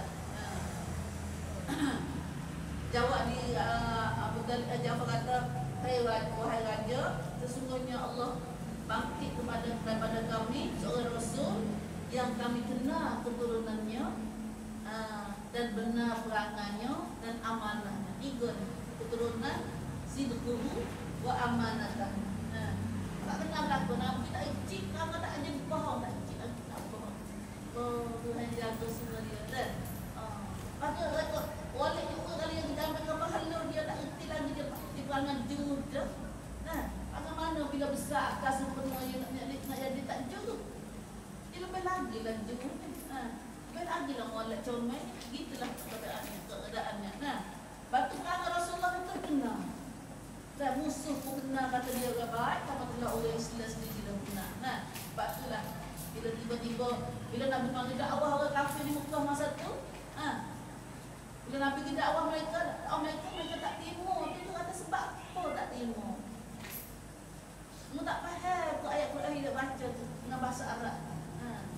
Jawab di uh, Abu Talib, uh, Ja'far kata, "Hai wahai raja, sesungguhnya Allah bangkit kepada daripada kami seorang rasul yang kami kenal keturunannya uh, dan benar perangainya dan amanahnya." Tiga keturunan sidquhu wa amanatah. Nah, tak kenal berlaku Nabi tak icik, kamu tak ada bohong, tak icik lagi tak bohong. Oh, Tuhan jaga semua dia dan ah, pada rekod walik juga kali yang digambarkan pahala dia tak erti lagi dia di perangai jurud dah. Nah, bagaimana bila besar atas sepenuhnya nak nak nak jadi tak jurud. Dia lebih lagi lah jurud. Nah, lebih lagi lah molek comel, gitulah keadaannya, keadaannya. Nah, batu perangai Rasulullah itu terkenal. Dan musuh pun kenal kata dia orang baik, kata pula orang Islam sendiri dah kenal. Nah, sebab itulah bila tiba-tiba bila Nabi Muhammad dakwah orang kafir di Mekah masa tu, ha, bila Nabi tidak dakwah mereka, dakwah mereka mereka tak terima. Dia tu kata sebab apa tak terima? Mu tak faham tu ayat Quran dia baca tu dengan bahasa Arab. Ha.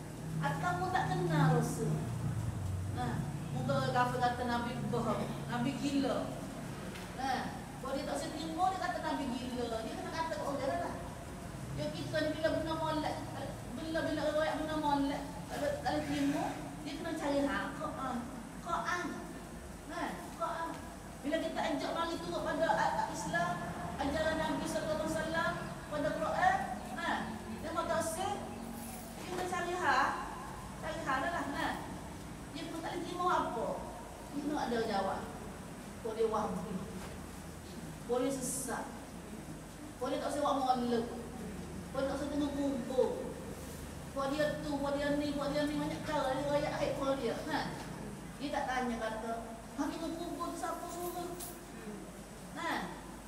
Ya kita ni bila benda molek, bila bila orang benda molek, kalau kalau terima, dia kena cari hak Quran. Quran. Kan? Quran. Bila kita ajak mari turut pada Islam, ajaran Nabi sallallahu alaihi wasallam pada Quran, nah, dia mau tafsir, dia kena cari hak, cari hak lah, nah. Dia pun tak terima apa. Dia kena ada jawab. Boleh wahbi, boleh sesat, boleh tak usah buat molek, boleh tak usah tengok kubur, buat dia tu, buat dia ni, buat dia ni, banyak cara dia rakyat aib kalau dia, nah. Dia tak tanya kata, hak tengok kubur tu siapa suruh? Nah.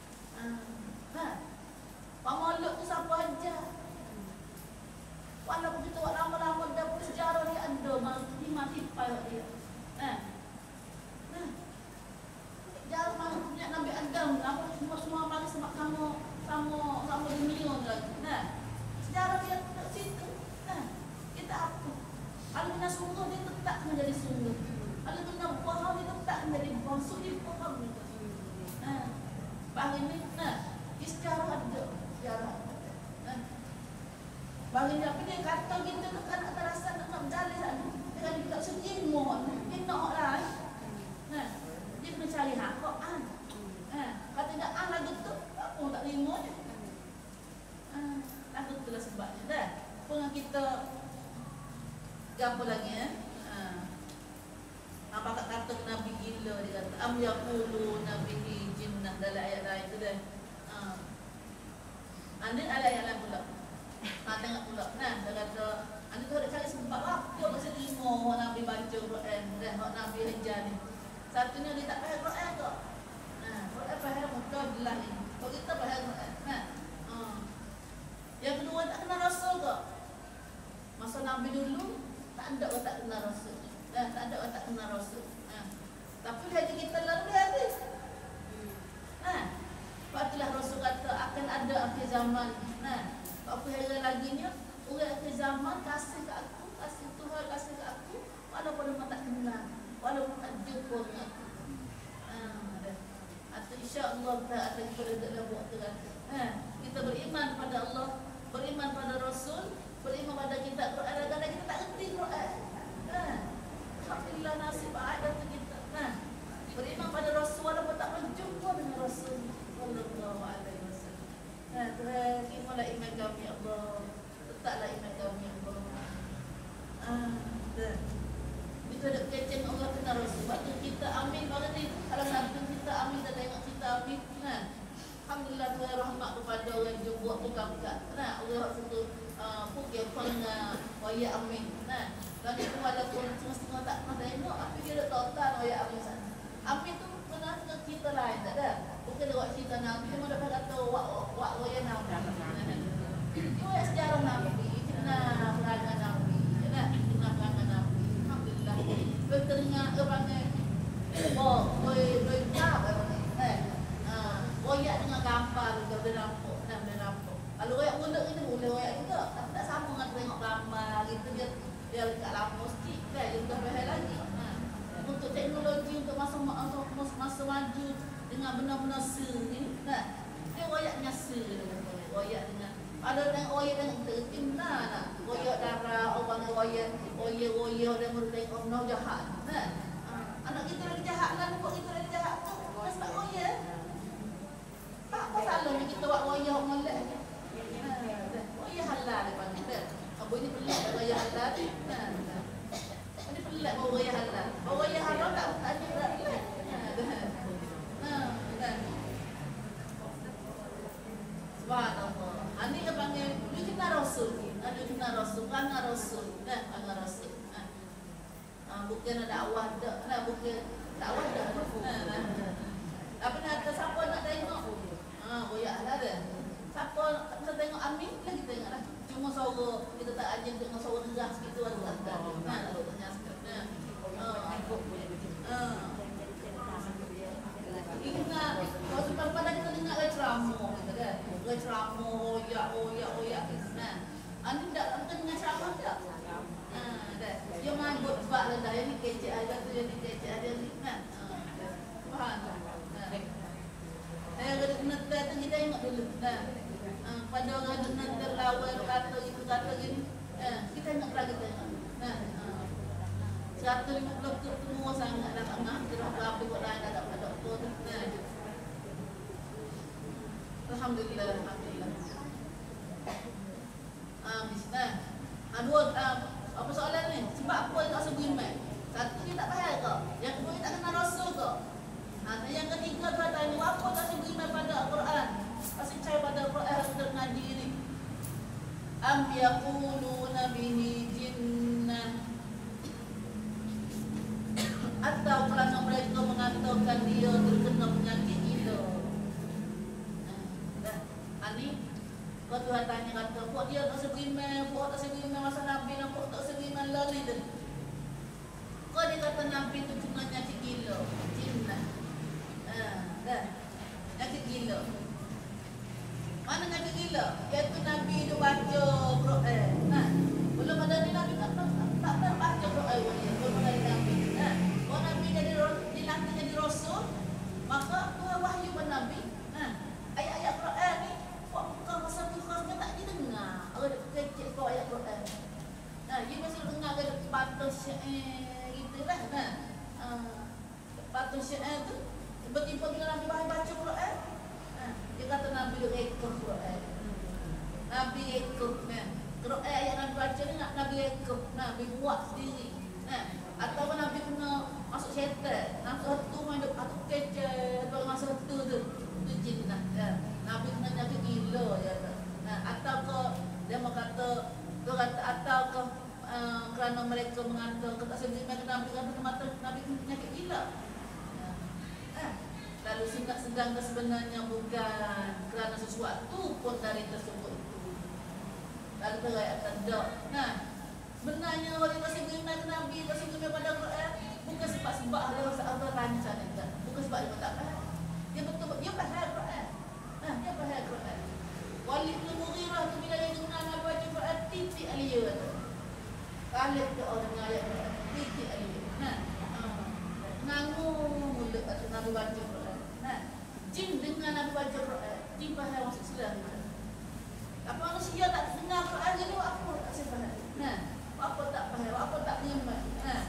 Ha. Pak molek tu siapa aja? Walaupun kita buat lama-lama dah sejarah dia ada, mati mati payah dia. Ha. Nah. Jarang masuk punya Nabi Adam, apa semua semua mari sebab kamu kamu kamu dunia lagi. Nah. Sejarah dia tak situ. Nah. Kita apa? Kalau benda sungguh dia tetap menjadi sungguh. Kalau benda bohong dia tetap menjadi bohong. So dia bohong juga. Nah. Bagi ni, nah. Sejarah ada, sejarah ada. Nah. Bagi ni apa dia kata kita tu kan tak rasa nak berjalan sana. Dia kan kita sejimo, dia nak lah. Nah. Dia kena cari hak Quran. Ha, kata tak ah lagu tu apa tak terima je. Ha, lagu tu lah sebabnya dah. Pun kita gapo lagi eh? Ha. Apa kat kata Nabi gila dia kata am yaqulu nabi jinnah dalam ayat lain tu dah. Ha. Anda ada ayat lain pula. Ha, tengok pula. Nah, dia kata anda tu ada cari sebab apa masa terima Nabi baca Quran dan Nabi ajar ni. Satunya dia tak faham Quran ke? Nah, Quran faham muka belah ni. Kalau kita faham Quran, nah. Uh. Yang kedua tak kenal Rasul ke? Masa Nabi dulu tak ada orang tak kenal Rasul. Nah, tak ada orang tak kenal Rasul. Nah. Tapi haji kita lalu habis. Nah. Patulah Rasul kata akan ada akhir zaman. Nah, apa hari laginya orang akhir zaman kasih ke aku, kasih Tuhan kasih ke aku walaupun mereka tak kenal. Walaupun tak jumpa dengan aku. Haa. Atau insya-Allah tak akan kita dalam buat terang. Ha, kita beriman pada Allah, beriman pada Rasul, beriman pada kitab Quran. Kadang-kadang kita tak erti Quran. Ha. Alhamdulillah nasib ada tu kita. Ha. Beriman pada Rasul walaupun tak berjumpa dengan Rasul sallallahu alaihi wasallam. Ha, terimalah iman kami ya Allah. Letaklah iman kami ya Allah. Ah, dah. Kita ada keceng Allah kena Rasul. Waktu kita amin barang ni, kalau satu kita amin dan tengok kita amin, kan? Alhamdulillah Tuhan rahmat kepada orang yang buat buka-buka. Nah, Allah satu pukul pernah waya amin. Nah, kalau itu walaupun setengah-setengah tak pernah tengok, tapi dia dah total waya amin sana. Amin tu pernah dengan cerita lain, tak ada? Bukan dia buat cerita Nabi, dia mahu dapat kata wak wak waya Nabi. Itu wak sejarah Nabi, kena perangai Nabi. Kena perangai Nabi. Boleh teringat orang ni, oh, boleh boleh tak orang ni, eh, royak dengan gambar juga boleh nampak, dah boleh nampak. Kalau royak mulut itu boleh royak juga, tapi tak sama dengan tengok gambar gitu dia dia dekat lama sikit, kan? Dia sudah behel lagi. Untuk teknologi untuk masa untuk masa maju dengan benar-benar se ni, kan? Dia royaknya se, royak dengan ada yang royak dengan tertim lah nak royak darah orang yang royak royak-royak dan mereka orang jahat kan anak kita lagi jahat lah nampak kita lagi jahat tu sebab royak tak apa salahnya kita buat royak molek royak halal lepas ni kan apa ini pelik royak halal kan ini pelik bawa royak halal bawa royak haram tak ada pelik nah kan subhanallah. Ini dia panggil, dia kenal Rasul. Dia kenal Rasul, perangai Rasul. Kan, perangai Rasul. Ha. Ha, bukan ada dakwah dah. Nah, bukan dakwah dah. Ha. Apa nak kata, siapa nak tengok? Ha, boyak lah dah. Siapa nak tengok amin, lagi tengok lah. Cuma suara, kita tak ajar dengan suara rendah sikit tu ada rendah. Ha, lalu tanya sikit. Ha. Ha. Ingat, kalau sebab pada kita dengar lagi ceramah. Lagi ceramah, oyak, oyak, oyak. Nah, anda tak bukan dengan ceramah tak? Ha, dah. Dia main buat sebab lah dah. Yang ni kecek ada tu, yang ni kecek ada ni. Kan? Faham tak? Eh, kalau kena tu kita tengok dulu. Nah, pada orang dengan terlawan kata itu kata gini. Eh, kita ingat lagi tengok. Nah, seratus lima puluh tu semua sangat dah tengah terus berapa kau lain ada pada doktor tu. Nah. Alhamdulillah, alhamdulillah. Ah, bismillah. Ah, dua ah, apa soalan ni? Sebab apa dia tak sebut iman? Satu dia tak faham ke? Yang kedua dia tak kenal rasul ke? Ha, yang ketiga dia tanya apa tak sebut iman pada Al-Quran? Pasal percaya pada Al-Quran yang ngaji ni. Am yaquluna bihi jinnah. Atau kerana mereka mengatakan dia terkena penyakit gila. Nah, ani kau Tuhan tanya kata, "Pok dia tak seberiman, pok tak seberiman masa Nabi, dan pok tak seberiman lali tu." Kau dia kata Nabi tu kena penyakit gila, jinnah. Ah, dah. Penyakit gila. Mana penyakit gila? Iaitu Nabi tu baca Quran. Nah, belum ada ni Nabi tak pernah tak pernah baca Quran dia. Belum ada Nabi. Nah, kalau Nabi jadi dilantik jadi rasul, maka Tuhan wahyu kepada Nabi. Nah, ayat-ayat Quran ni kok bukan masa tu khasnya tak didengar. Orang kecil kau ayat Quran. Nah, dia mesti dengar ke patut syair gitulah. Nah, uh, patut syair tu tiba-tiba bila Nabi baca Quran, nah, dia kata Nabi tu ekor Quran. Nabi ekor, nah. Quran ayat Nabi baca ni Nabi ekor, Nabi buat sendiri. Nah, atau Nabi kena masuk syaitan, masuk satu main duk atau kecil atau masuk satu tu tu jinnah. Ya. Nabi kena jaga gila ya. Nah, atau ke dia mau kata dia kata atau ke uh, kerana mereka mengatakan tak sebab Nabi kata mata Nabi kena penyakit gila. Ya. Eh, lalu singkat sedang sebenarnya bukan kerana sesuatu pun dari tersebut itu. Lalu terayat tak. Nah, sebenarnya orang tak sebab Nabi tak sebab pada Quran bukan sebab-sebab Allah Allah tanya sana kan. Bukan sebab dia tak faham. Dia betul dia faham Quran. Nah, dia faham Quran. Walid bin Mughirah tu bila dia dengar Nabi baca Quran titik aliyah tu. Khalid tu orang dengar ayat Quran titik aliyah. Nah, ngangu mulut atau Nabi baca Quran. Nah, jin dengar Nabi baca Quran, jin faham maksud Islam. Apa manusia tak dengar Quran jadi apa tak faham. Nah, apa tak faham, apa tak terima. Nah.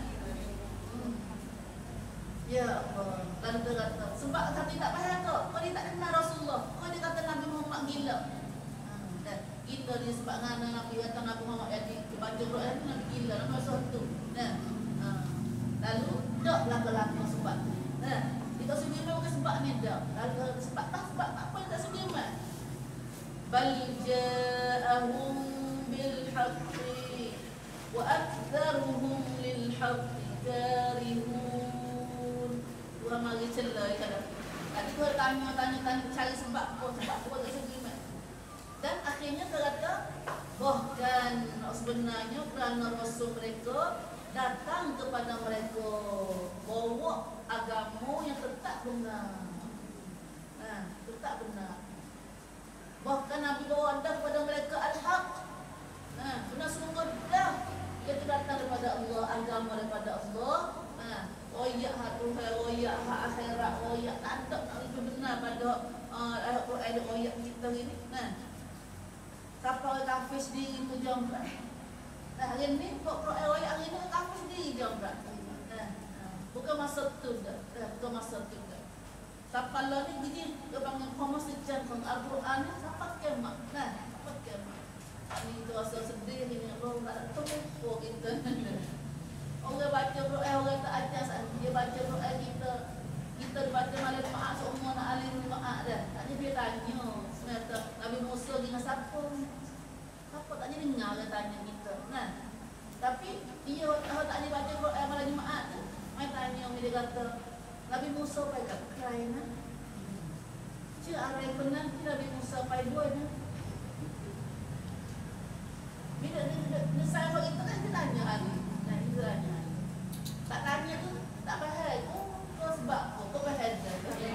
Ya Allah, lalu dia kata, sebab kata tak faham kau, kau dia tak kenal Rasulullah, kau dia kata Nabi Muhammad gila. Ha, dan kita dia sebab ngana Nabi kata Nabi Muhammad jadi baca Quran Nabi gila, Nabi sesuatu. Nah, ha, lalu tak belaka-belaka sebab tu. Nah, kita sebima bukan sebab ni dak. Lalu sebab tak sebab apa tak sebima. Bal ja'ahum bil haqqi wa aktharuhum lil haqqi karihun. Tuhan mari celah kata. Tadi Tuhan tanya tanya tanya cari sebab apa sebab apa tak sebima. Dan akhirnya dia kata bahkan sebenarnya kerana rasul mereka datang kepada mereka bawa agama yang tetap benar. Nah, tetap benar. Bahkan Nabi bawa anda kepada mereka al-haq. Nah, benar sungguh dah. Dia datang daripada Allah, agama daripada Allah. Nah, royak hak Tuhan, royak hak akhirat, royak tak ada nak lebih benar pada Al-Quran uh, royak kita ini. Nah, siapa orang kafir sendiri tu jom tak. Nah, hari ni kok Quran royak hari ni kafir sendiri jom tak. Nah, bukan masa tu dah, bukan masa tu dah. Siapa lah ni jadi dia panggil koma sejan con Al-Quran ni siapa kemak. Nah, siapa kemak. Ini tu rasa sedih ni Allah tak ada tu kita. Orang baca Quran, orang tak ajar dia baca Quran kita. Kita baca malam Jumaat semua nak alim Jumaat dah. Tadi dia tanya, sebenarnya Nabi Musa dengan siapa? Siapa tak jadi dengar dia tanya kita. Nah. Tapi dia orang tak ada baca Quran malam Jumaat tu, mai tanya dia kata Nabi Musa pai kat kerai nah. Cik arai benar Nabi Musa pai dua nah. Bila dia dia saya itu kan dia tanya hari. Nah, dia tanya. Tak tanya tu tak faham. Oh, kau sebab apa? Kau faham dah.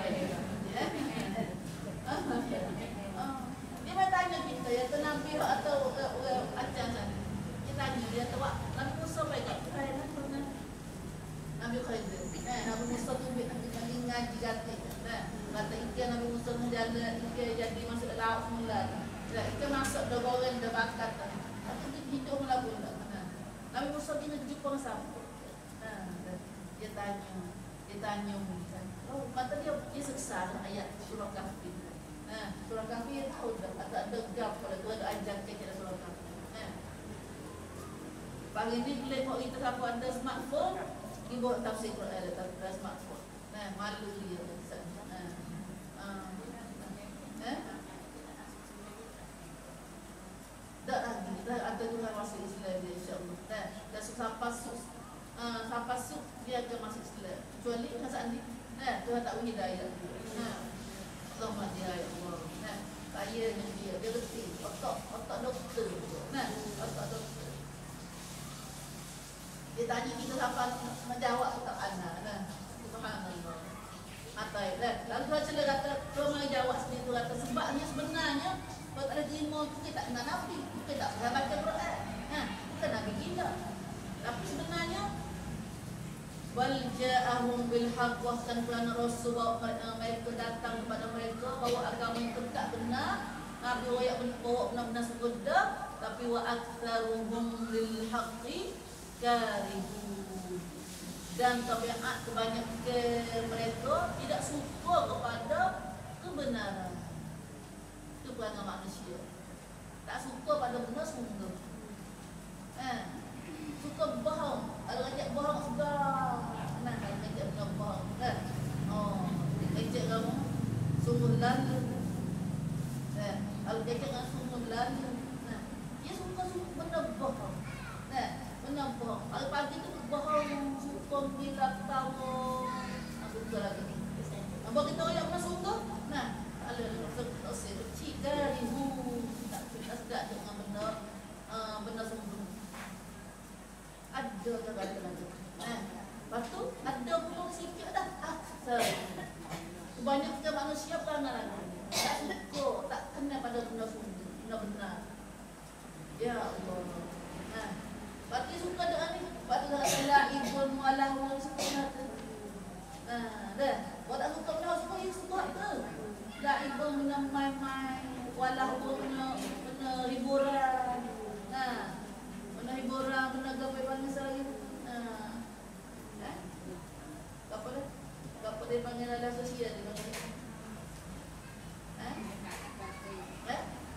Dia mai tanya kita ya tu Nabi atau orang ajar sana. Dia tanya dia tu Nabi Musa pai kat kerai nah pernah. Nabi Khadir. Eh, Nabi Musa tu Nabi ngaji kata. Nah, kata ikan Nabi Musa menjala ikan jadi masuk laut semula. Dah kita masuk dah goreng dah bakar dah. Tapi dia hidung lagu dah. Nah. Nabi Musa dia jumpa dengan siapa? Nah, dia tanya, dia tanya kan. Oh, kata dia dia seksa dengan ayat surah Kahfi. Nah, surah Kahfi tahu dah ada ada gap kalau tu ada ajar ke dalam surah Kahfi. Nah. Pagi ni boleh kau kita siapa ada smartphone, ibu tafsir Quran ada smartphone. Nah, malu dia. Nah. Ah. Eh? Dah lagi, dah ada Tuhan masuk Islam dia insya-Allah. Dah, dah sampai suk, uh, sampai suk dia akan masuk Islam. Kecuali saat ni, nah, Tuhan tak beri hidayah. Nah, Allah dia ya Allah. Nah, saya ni dia, dia reti otak, otak doktor. Nah, otak doktor. Dia tanya kita sampai menjawab tak anak. Nah, subhanallah. Atai dah. Lalu baca dia kata, kau mai jawab sendiri tu kata sebabnya sebenarnya kalau tak ada terima tu kita tak kenal Nabi. Kita tak pernah baca Quran. Ha, kita Nabi gila. Tapi sebenarnya wal ja'ahum bil haqq wa kan kerana Rasul mereka datang kepada mereka bawa agama yang tegak benar. Nabi wayak bawa benar-benar sekuda tapi wa aktsaruhum lil haqqi karihun. Dan tabiat kebanyakan mereka tidak suka kepada kebenaran. Itu perangai manusia. Tak suka pada benar semua. Eh, suka bohong. Ada ajak bohong segala. Nah, kalau ajak benar bohong kan. Oh, ajak kamu sungguh lalu. Eh, kalau ajak kamu sungguh lalu. Nah, dia suka sungguh benar bohong. Nah, benar bohong. Kalau pagi tu bohong, suka bila tahu. Aku suka lagi. Apa kita orang benar sungguh? Nah, ada proses kecil dari hu tak kita sedap dengan benda uh, benda sungguh. Ada tak ada lagi. Nah, lepas tu ada pun sikit dah. Ah, kebanyakan manusia perangai lagi. Tak suka, tak kenal pada benda sungguh, benda benar. Ya Allah. Nah, berarti suka dengan ni. Berarti dah kata ibun mualah mualah suka tu. Nah, dah. Buat tak suka benda suka, ya suka tu. Dah ibu benda main-main, walau benda benda hiburan, nah, benda hiburan, benda gapai bangsa lagi, nah, eh, apa dah, apa dia panggil ada sosial dia panggil, eh, eh,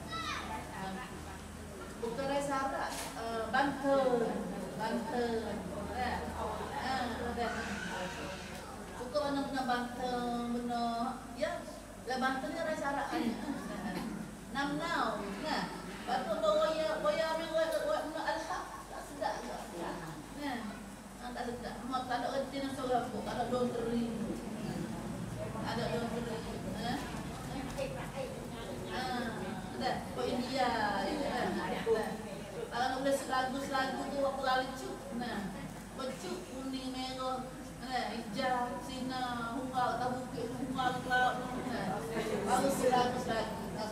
bukan rasa harap, bantu, bantu, eh, ah, dah, suka benda-benda bantu, benda, ya. Lah bantu ni rasa arakan. Nam nau. Nah, batu boya boya ambil buat buat al-haq. Tak sedap ke? Nah, tak sedap. Mak tak ada erti nak sorang pun. Tak ada daun teri. Ada daun teri. Ha? Ah, ada. Kau India. Kalau nak boleh lagu-lagu tu apa kali cuk. Nah, becuk kuning merah. Nah, hijau, sina, hungal, tabukit, hungal, kelab. Bagus lagu-lagu.